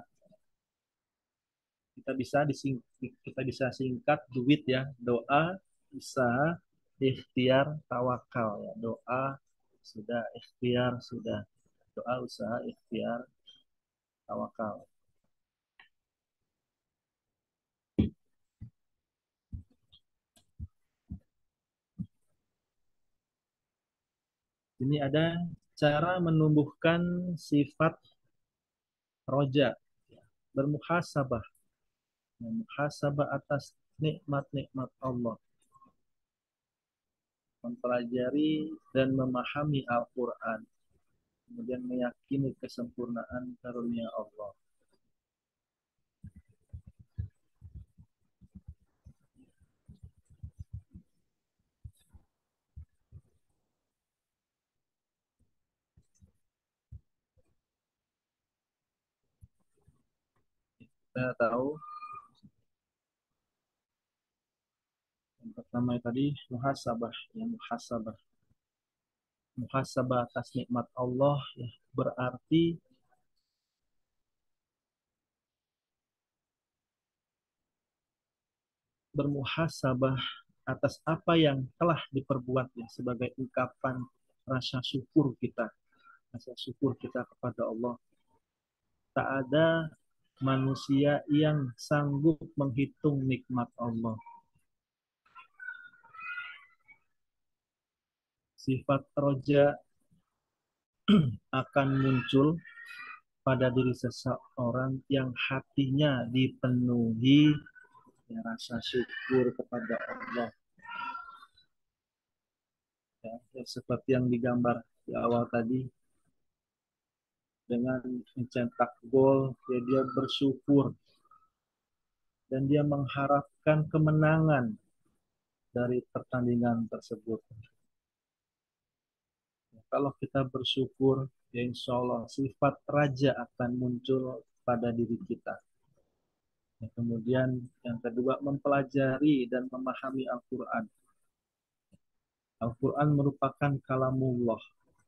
Kita bisa dising, kita bisa singkat duit ya, doa, usaha, ikhtiar, tawakal ya. Doa sudah, ikhtiar sudah. Doa, usaha, ikhtiar, tawakal. Ini ada cara menumbuhkan sifat roja, bermuhasabah, muhasabah atas nikmat-nikmat Allah, mempelajari dan memahami Al-Quran, kemudian meyakini kesempurnaan karunia Allah. Kita tahu yang pertama tadi muhasabah, yang muhasabah, muhasabah atas nikmat Allah ya, berarti bermuhasabah atas apa yang telah diperbuat ya, sebagai ungkapan rasa syukur kita, rasa syukur kita kepada Allah. Tak ada manusia yang sanggup menghitung nikmat Allah. Sifat roja akan muncul pada diri seseorang yang hatinya dipenuhi ya, rasa syukur kepada Allah. Ya, ya, seperti yang digambar di awal tadi, dengan mencetak gol, ya, dia bersyukur dan dia mengharapkan kemenangan dari pertandingan tersebut. Ya, kalau kita bersyukur, ya insya Allah sifat raja akan muncul pada diri kita. Ya, kemudian yang kedua, mempelajari dan memahami Al-Quran. Al-Quran merupakan kalamullah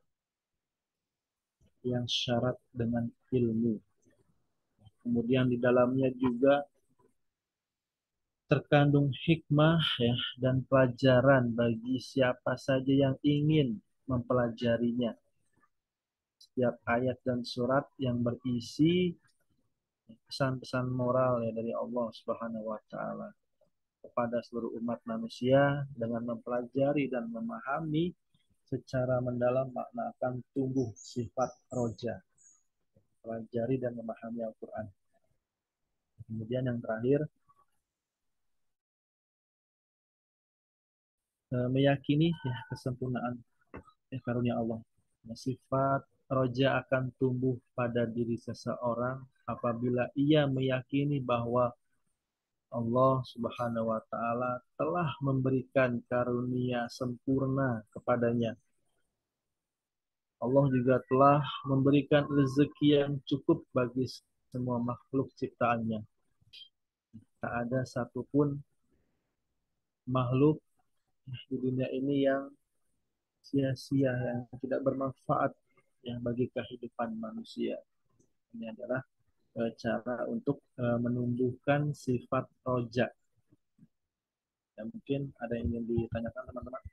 yang syarat dengan ilmu. Kemudian di dalamnya juga terkandung hikmah ya, dan pelajaran bagi siapa saja yang ingin mempelajarinya. Setiap ayat dan surat yang berisi pesan-pesan moral ya dari Allah Subhanahu wa taala kepada seluruh umat manusia. Dengan mempelajari dan memahami secara mendalam, makna akan tumbuh sifat roja, pelajari dan memahami Al-Quran. Kemudian yang terakhir, meyakini ya kesempurnaan ya, karunia Allah. Ya, sifat roja akan tumbuh pada diri seseorang apabila ia meyakini bahwa Allah Subhanahu wa taala telah memberikan karunia sempurna kepadanya. Allah juga telah memberikan rezeki yang cukup bagi semua makhluk ciptaannya. Tak ada satupun makhluk di dunia ini yang sia-sia, yang tidak bermanfaat yang bagi kehidupan manusia. Ini adalah e, cara untuk e, menumbuhkan sifat roja. Ya, mungkin ada yang ingin ditanyakan teman-teman.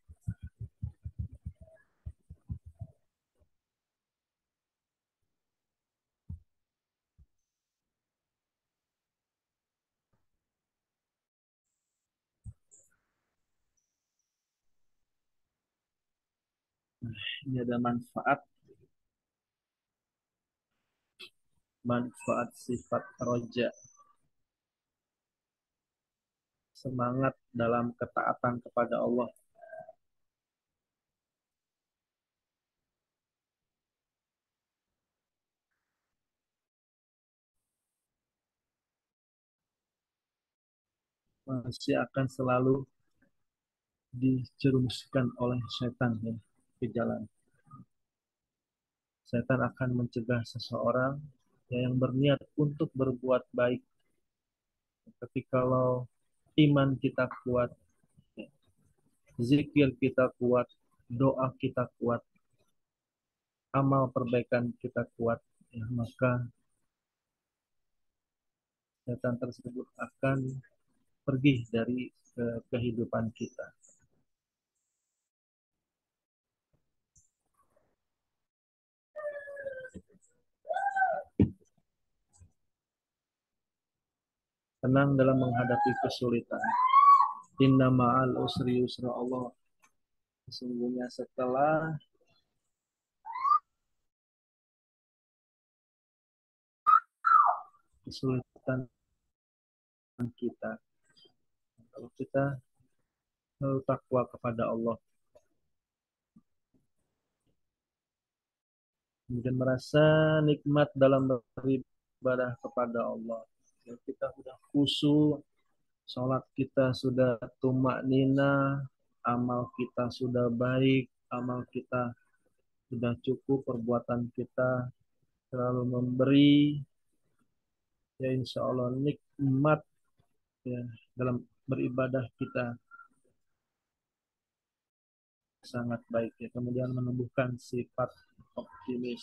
Ini ada manfaat, manfaat sifat roja, semangat dalam ketaatan kepada Allah. Masih akan selalu dijerumuskan oleh setan ya, ke jalan. Setan akan mencegah seseorang yang berniat untuk berbuat baik. Tapi kalau iman kita kuat, zikir kita kuat, doa kita kuat, amal perbaikan kita kuat, ya, maka setan tersebut akan pergi dari ke kehidupan kita. Tenang dalam menghadapi kesulitan. Inna ma'al usri yusra, Allah. Sesungguhnya setelah kesulitan kita, kalau kita selalu takwa kepada Allah, kemudian merasa nikmat dalam beribadah kepada Allah, ya, kita sudah khusyuk, sholat kita sudah tumak nina, amal kita sudah baik, amal kita sudah cukup, perbuatan kita selalu memberi, ya insya Allah nikmat ya dalam beribadah kita sangat baik ya. Kemudian menumbuhkan sifat optimis,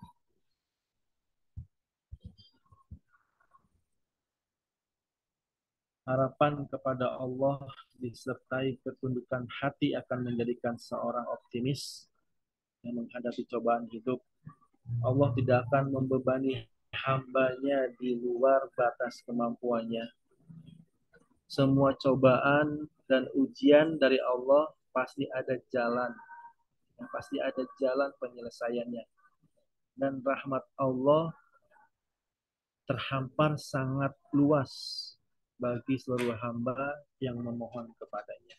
harapan kepada Allah disertai ketundukan hati akan menjadikan seorang optimis yang menghadapi cobaan hidup. Allah tidak akan membebani hambanya di luar batas kemampuannya. Semua cobaan dan ujian dari Allah pasti ada jalan, yang pasti ada jalan penyelesaiannya. Dan rahmat Allah terhampar sangat luas bagi seluruh hamba yang memohon kepadanya.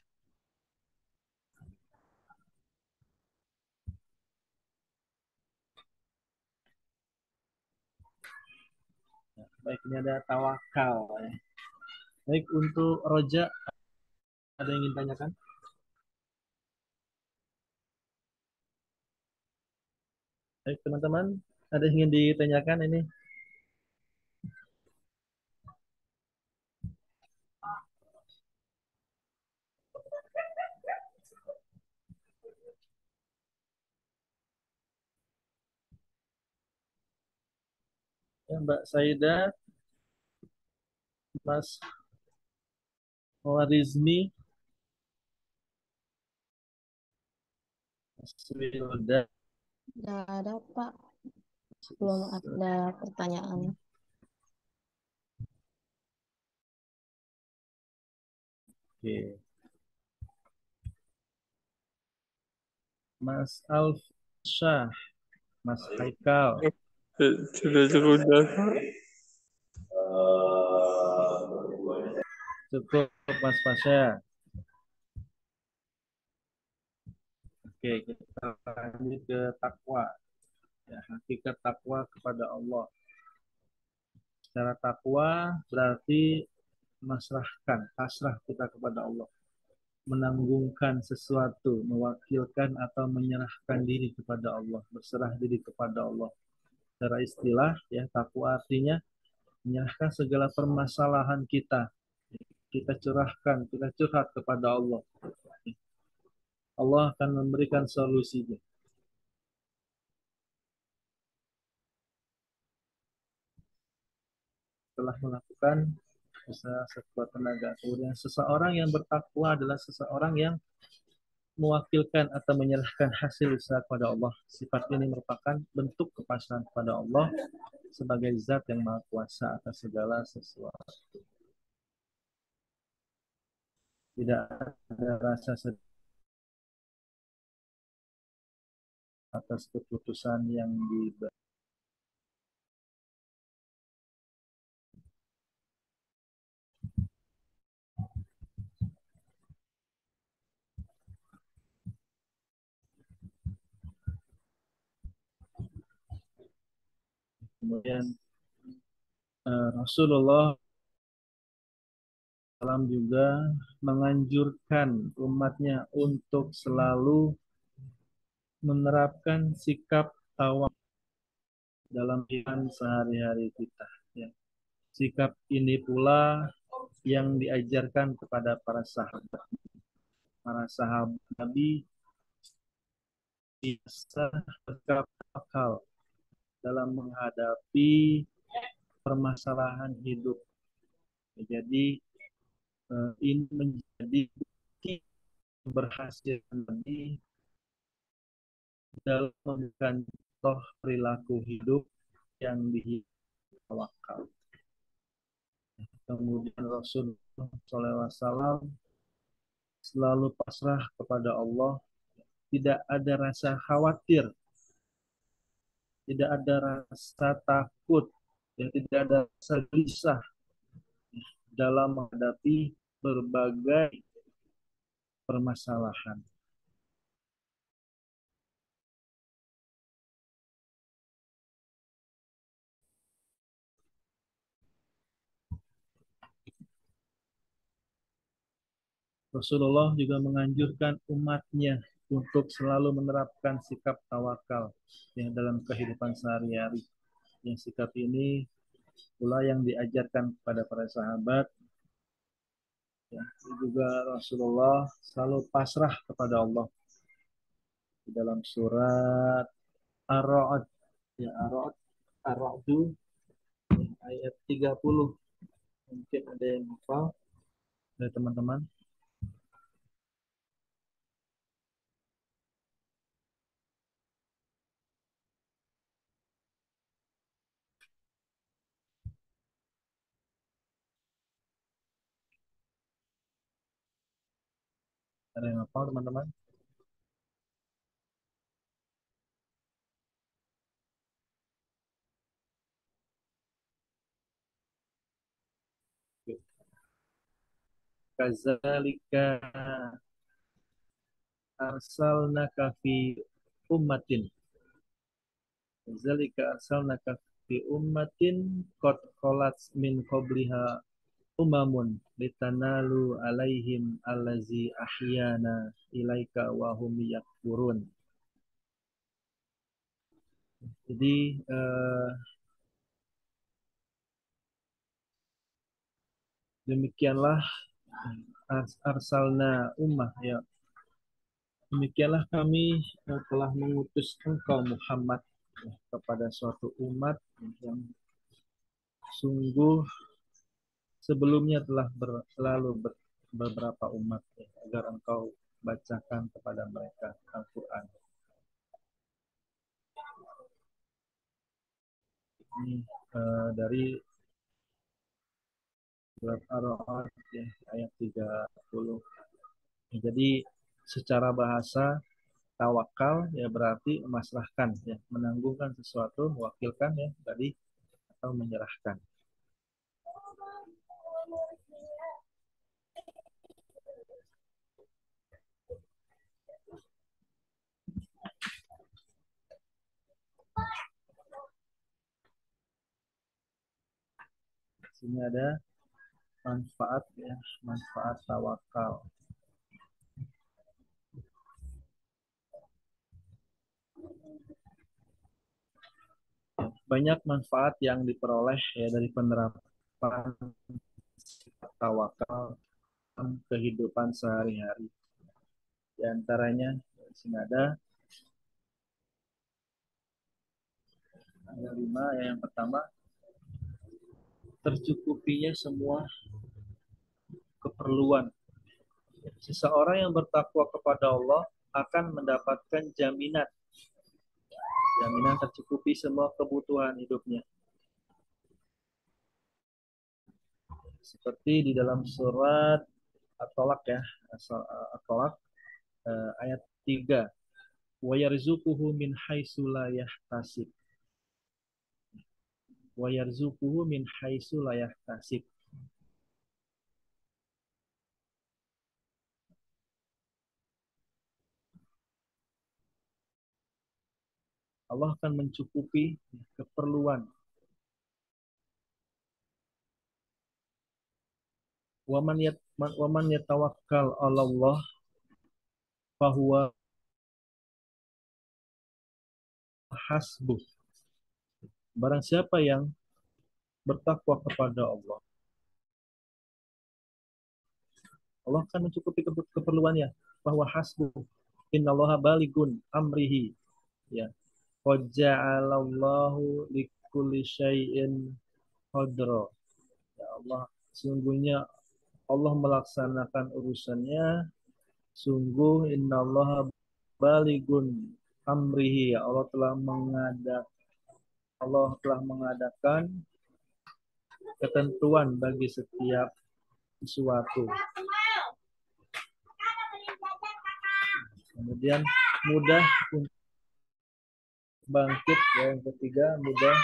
Nah, baik, ini ada tawakal. Ya. Baik, untuk roja, ada yang ingin tanyakan? Baik, teman-teman, ada yang ingin ditanyakan ini? Ya, Mbak Saida, Mas Warizmi, Mas Wilda. Tidak ada, Pak. Belum ada pertanyaan. Oke. Mas Alfsyah, Mas Haikal. Sudah cukup dah. Cukup, Mas Fasya. Oke, kita lanjut ke takwa. Ya, hakikat takwa kepada Allah. Secara takwa berarti memasrahkan, pasrah kita kepada Allah. Menanggungkan sesuatu, mewakilkan atau menyerahkan diri kepada Allah, berserah diri kepada Allah. Secara istilah, ya takwa artinya menyerahkan segala permasalahan kita. Kita curahkan, kita curhat kepada Allah. Allah akan memberikan solusinya. Setelah melakukan usaha sekuat tenaga. Kemudian seseorang yang bertakwa adalah seseorang yang mewakilkan atau menyerahkan hasil usaha kepada Allah. Sifat ini merupakan bentuk kepasrahan kepada Allah sebagai zat yang maha kuasa atas segala sesuatu. Tidak ada rasa sedih atas keputusan yang diberikan. Kemudian uh, Rasulullah Salam juga menganjurkan umatnya untuk selalu menerapkan sikap tawakal dalam kehidupan sehari-hari kita. Ya. Sikap ini pula yang diajarkan kepada para sahabat. Para sahabat Nabi bisa bersikap tawakal dalam menghadapi permasalahan hidup. Jadi ini menjadi bukti berhasil Nabi dalam memberikan contoh perilaku hidup yang ditawakal. Kemudian Rasulullah shallallahu alaihi wasallam selalu pasrah kepada Allah, tidak ada rasa khawatir, tidak ada rasa takut, ya, tidak ada rasa gelisah dalam menghadapi berbagai permasalahan. Rasulullah juga menganjurkan umatnya untuk selalu menerapkan sikap tawakal yang dalam kehidupan sehari-hari. Yang sikap ini pula yang diajarkan kepada para sahabat. Ya, juga Rasulullah selalu pasrah kepada Allah. Di dalam surat Ar-Ra'd, ya Ar-Ra'd, Ar-Ra'du ayat tiga puluh. Mungkin ada yang hafal dari teman-teman. Ada yang hafal teman-teman? Kazalika arsalnaka fi ummatin. Kazalika arsalnaka fi ummatin qad khalat min qabliha umamun litanalu alaihim allazi ahyana ilaika wa hum yakfurun. Jadi eh, demikianlah arsalna ummah, ya. Demikianlah kami telah mengutus engkau Muhammad, ya, kepada suatu umat yang sungguh sebelumnya telah berlalu ber, beberapa umat, ya, agar engkau bacakan kepada mereka Al-Quran. Ini uh, dari surat Ar-Ra'd, ya, ayat tiga puluh. Jadi secara bahasa tawakal ya berarti memasrahkan, ya, menanggungkan sesuatu, mewakilkan, ya tadi, atau menyerahkan. Sini ada manfaat, ya, manfaat tawakal. Banyak manfaat yang diperoleh, ya, dari penerapan tawakal dalam kehidupan sehari-hari. Di antaranya di sini ada ada lima. Ya, yang pertama, tercukupinya semua keperluan. Seseorang yang bertakwa kepada Allah akan mendapatkan jaminan jaminan tercukupi semua kebutuhan hidupnya. Seperti di dalam surat At-Tolak, ya, At-Tolak ayat tiga. wa yarzuquhu min haitsu la yahtasib. Wa yarzuquhu min haitsu la yahtasib. Allah akan mencukupi keperluan. Wa man yat wa man yatawakkal 'ala Allah fahuwa hasbuh. Barang siapa yang bertakwa kepada Allah, Allah akan mencukupi keperluannya. Bahwa hasbuh. Innallaha baligun amrihi. Ya. Qad ja'alallahu likulli syai'in qadra. Ya Allah, sungguhnya Allah melaksanakan urusannya. Sungguh innallaha baligun amrihi. Ya Allah telah mengadakan Allah telah mengadakan ketentuan bagi setiap sesuatu. Kemudian mudah untuk bangkit, ya, yang ketiga mudah,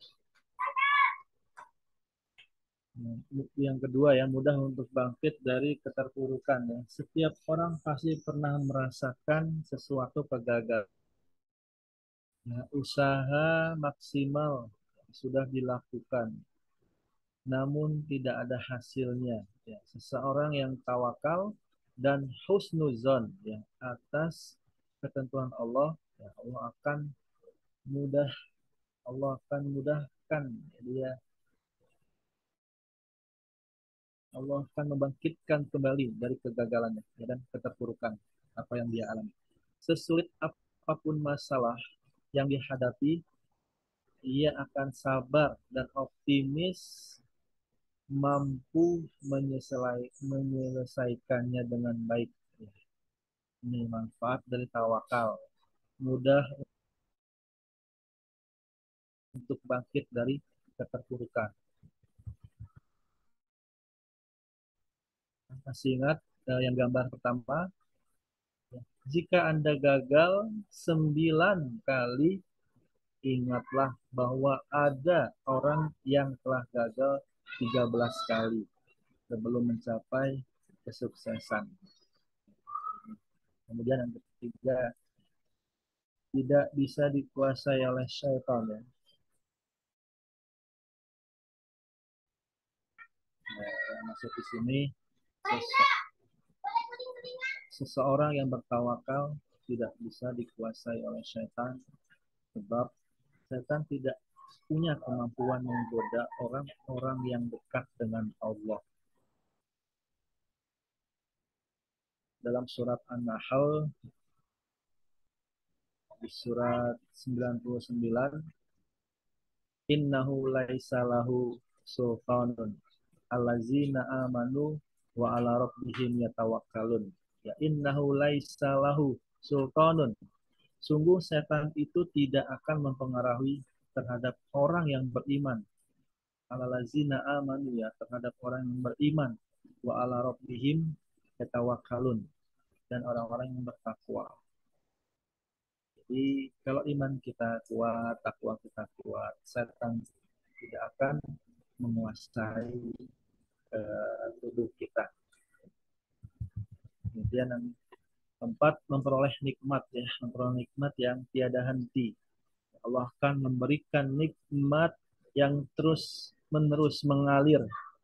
yang kedua ya mudah untuk bangkit dari keterpurukan. Ya. Setiap orang pasti pernah merasakan sesuatu kegagalan. Ya, usaha maksimal sudah dilakukan, namun tidak ada hasilnya. Ya, seseorang yang tawakal dan husnuzon ya atas ketentuan Allah, ya, Allah akan mudah Allah akan mudahkan dia. Allah akan membangkitkan kembali dari kegagalannya ya, dan keterpurukan apa yang dia alami. Sesulit apapun masalah yang dihadapi, ia akan sabar dan optimis mampu menyelesaikannya dengan baik. Ini manfaat dari tawakal. Mudah untuk bangkit dari keterpurukan. Masih ingat eh, yang gambar pertama? Jika Anda gagal sembilan kali, ingatlah bahwa ada orang yang telah gagal tiga belas kali sebelum mencapai kesuksesan. Kemudian yang ketiga, tidak bisa dikuasai oleh syaitan. Ya. Nah, masuk di sini, sese seseorang yang bertawakal tidak bisa dikuasai oleh syaitan, sebab syaitan tidak punya kemampuan menggoda orang-orang yang dekat dengan Allah. Dalam surat An-Nahl, di surat sembilan puluh sembilan, innahu laisa lahu sultanun allazina amanu wa ala rabbihim yatawakkalun. Ya, innahu laisa lahu sultanun. Sungguh setan itu tidak akan mempengaruhi terhadap orang yang beriman. Allazina amanu, ya, terhadap orang yang beriman, wa ala rabbihim yatawakkalun, dan orang-orang yang bertakwa. Jadi kalau iman kita kuat, takwa kita kuat, setan tidak akan menguasai uh, tubuh kita. Kemudian yang keempat, memperoleh nikmat ya, memperoleh nikmat yang tiada henti. Allah akan memberikan nikmat yang terus menerus mengalir,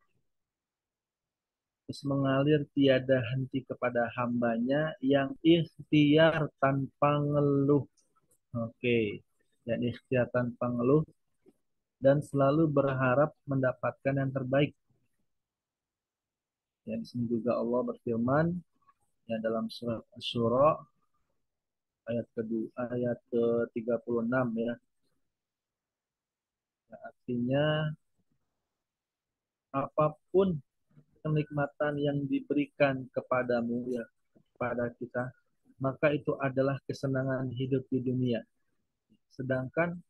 terus mengalir tiada henti kepada hambanya yang ikhtiar tanpa ngeluh. Oke, dan ikhtiar tanpa ngeluh dan selalu berharap mendapatkan yang terbaik. Ya, di sini juga Allah berfirman ya dalam surat Asy-Syura ayat kedua, ayat ke tiga puluh enam ya. Ya, artinya apapun kenikmatan yang diberikan kepadamu ya, kepada kita, maka itu adalah kesenangan hidup di dunia. Sedangkan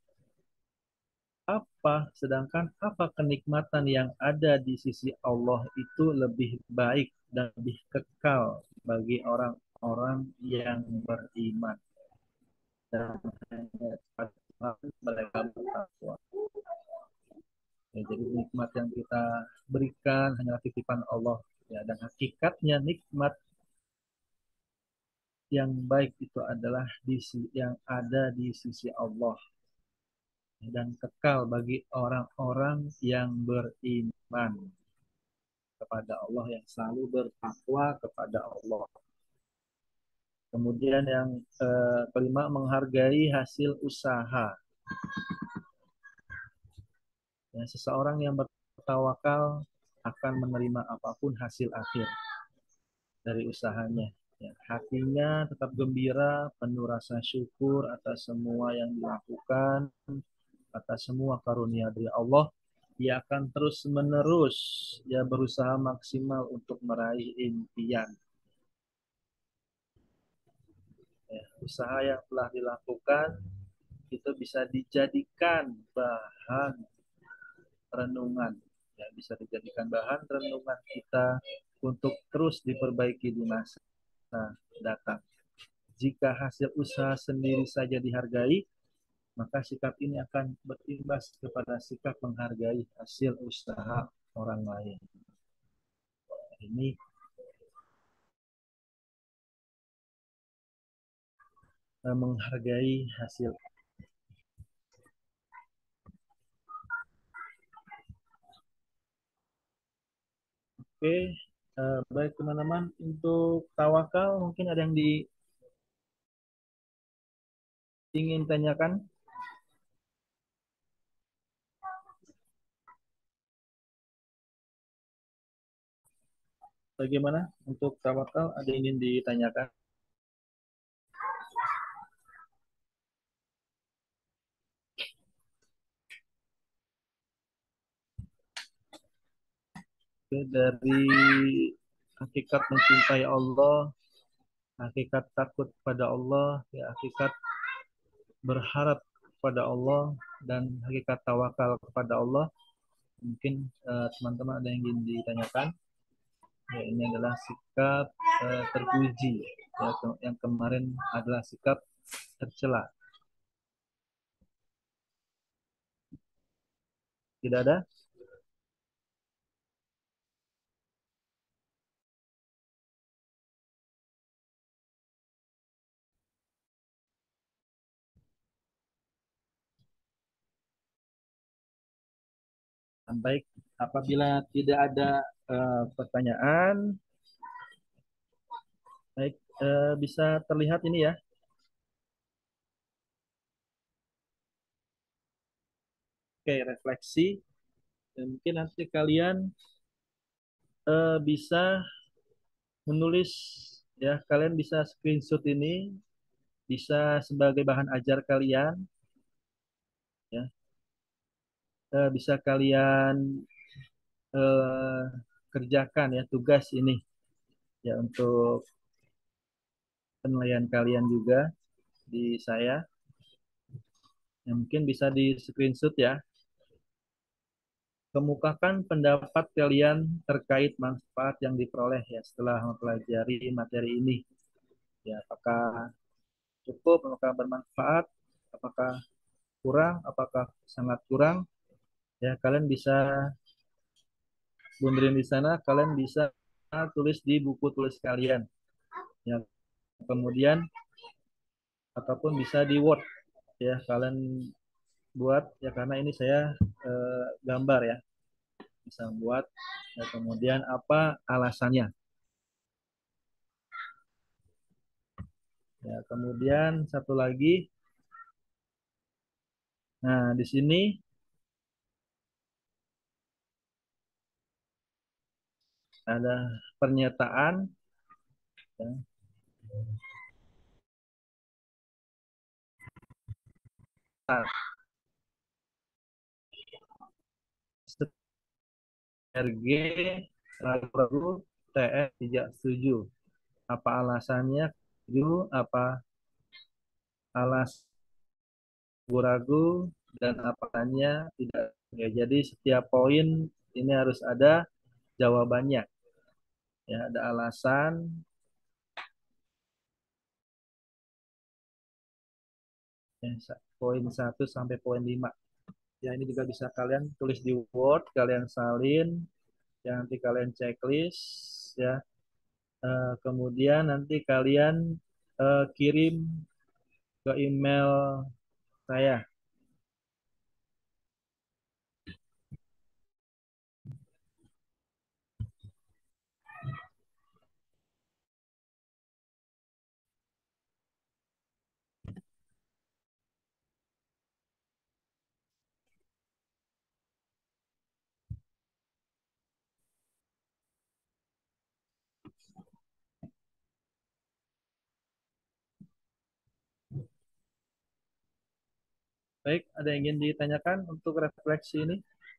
apa sedangkan apa kenikmatan yang ada di sisi Allah itu lebih baik dan lebih kekal bagi orang-orang yang beriman. dan hanya kepada mereka bertakwa. Ya, jadi nikmat yang kita berikan hanya titipan Allah, ya, dan hakikatnya nikmat yang baik itu adalah di yang ada di sisi Allah dan kekal bagi orang-orang yang beriman kepada Allah, yang selalu bertakwa kepada Allah. Kemudian yang eh, kelima, menghargai hasil usaha. Ya, seseorang yang bertawakal akan menerima apapun hasil akhir dari usahanya. Ya, hatinya tetap gembira, penuh rasa syukur atas semua yang dilakukan, atas semua karunia dari Allah. Ia akan terus menerus ya berusaha maksimal untuk meraih impian. Ya, usaha yang telah dilakukan itu bisa dijadikan bahan renungan, ya, bisa dijadikan bahan renungan kita untuk terus diperbaiki di masa datang. Jika hasil usaha sendiri saja dihargai, maka sikap ini akan berimbas kepada sikap menghargai hasil usaha orang lain. Ini menghargai hasil. Oke, uh, baik teman-teman, untuk tawakal mungkin ada yang di ingin tanyakan? Bagaimana untuk tawakal, ada yang ingin ditanyakan? Oke, dari hakikat mencintai Allah, hakikat takut pada Allah, ya, hakikat berharap kepada Allah, dan hakikat tawakal kepada Allah. Mungkin teman-teman uh, ada yang ingin ditanyakan. Ya, ini adalah sikap uh, terpuji, ya, yang kemarin adalah sikap tercela. Tidak ada? Baik, apabila tidak ada uh, pertanyaan, baik, uh, bisa terlihat ini ya. Oke, refleksi. Dan mungkin nanti kalian uh, bisa menulis, ya, kalian bisa screenshot ini, bisa sebagai bahan ajar kalian, ya, uh, bisa kalian uh, kerjakan ya tugas ini, ya, untuk penilaian kalian juga di saya. Ya, mungkin bisa di screenshot ya. Kemukakan pendapat kalian terkait manfaat yang diperoleh ya setelah mempelajari materi ini. Ya, apakah cukup, apakah bermanfaat, apakah kurang, apakah sangat kurang. Ya, kalian bisa bunderin di sana, kalian bisa tulis di buku tulis kalian. Ya, kemudian ataupun bisa di Word ya, kalian buat ya, karena ini saya eh, gambar ya, bisa buat ya, kemudian apa alasannya ya, kemudian satu lagi, nah di sini ada pernyataan ya, R G ragu-ragu, T S tidak setuju. Apa alasannya? Setuju, apa alas ragu-ragu, dan apanya tidak. Ya, jadi setiap poin ini harus ada jawabannya. Ya, ada alasan, Ya, sa- poin satu sampai poin lima. Ya, ini juga bisa kalian tulis di Word, kalian salin, ya nanti kalian checklist, ya. Eh, kemudian nanti kalian eh, kirim ke email saya. Baik, ada yang ingin ditanyakan untuk refleksi ini?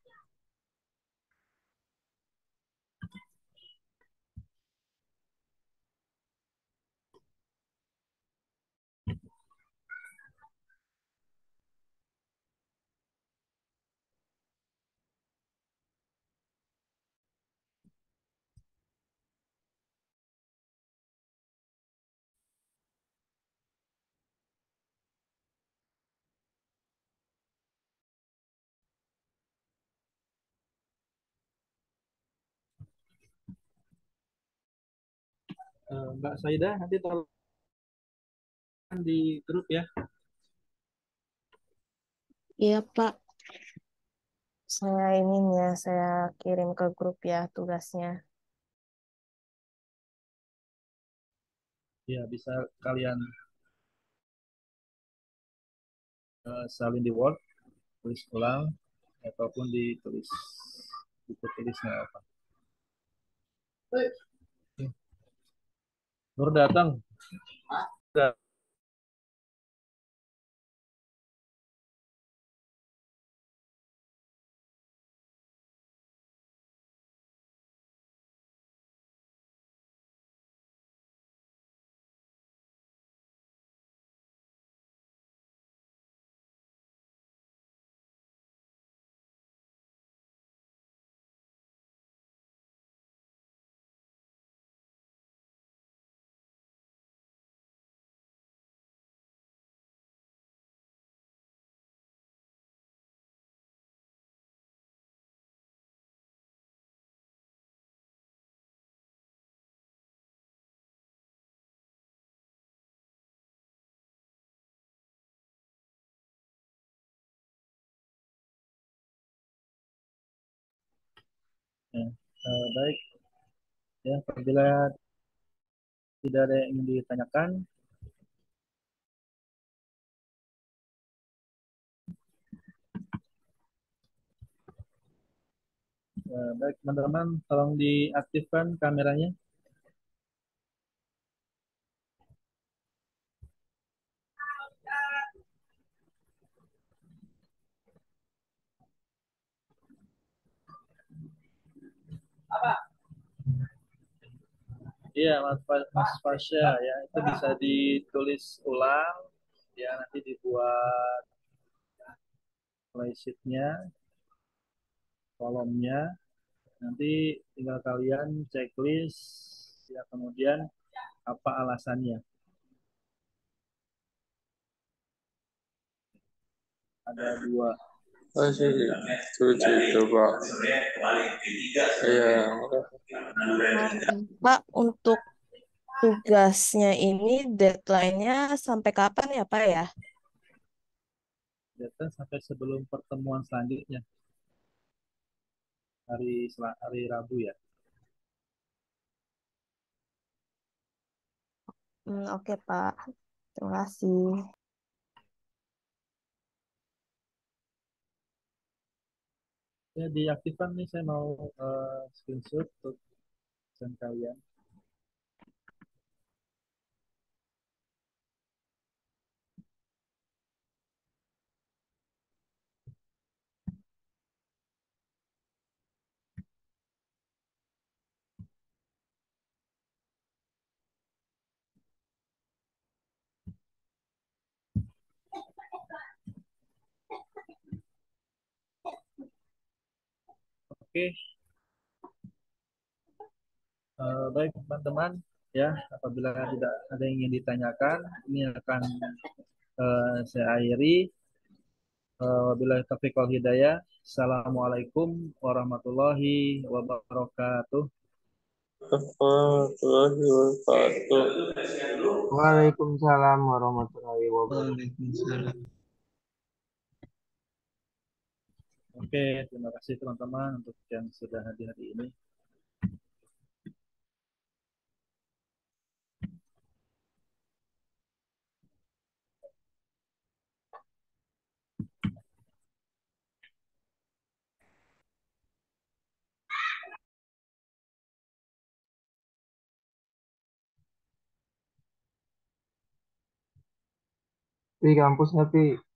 Eh, Mbak Saida, nanti tolong di grup ya. Iya, Pak. Saya ini ya, saya kirim ke grup ya tugasnya. Ya, bisa kalian eh, salin di Word, tulis ulang, ataupun ditulis. Ditulis nggak apa. Nur datang. Udah. Ya. Eh, baik, ya apabila tidak ada yang ingin ditanyakan, eh, baik teman-teman, tolong diaktifkan kameranya. Iya, Mas, Fa- Mas Fasya, ya itu bisa ditulis ulang, ya nanti dibuat flysheet-nya, kolomnya, nanti tinggal kalian checklist, ya kemudian apa alasannya. Ada dua. Masih setuju itu, Pak. Iya. Um, Pak, untuk tugasnya ini deadline-nya sampai kapan ya, Pak ya? Data sampai sebelum pertemuan selanjutnya hari Sel- hari Rabu ya. Hmm, oke, Pak. Terima kasih. Ya diaktifkan nih, saya mau eh, screenshot untuk send kalian. Oke, eh, baik teman-teman, ya apabila tidak ada yang ingin ditanyakan, ini akan Eh, saya akhiri. Eh, wabillahi taufiq wal hidayah. Assalamualaikum warahmatullahi wabarakatuh. Warahmatullahi wabarakatuh. Waalaikumsalam warahmatullahi wabarakatuh. Waalaikumsalam. Oke, terima kasih teman-teman untuk yang sudah hadir hari ini. Di kampus Happy.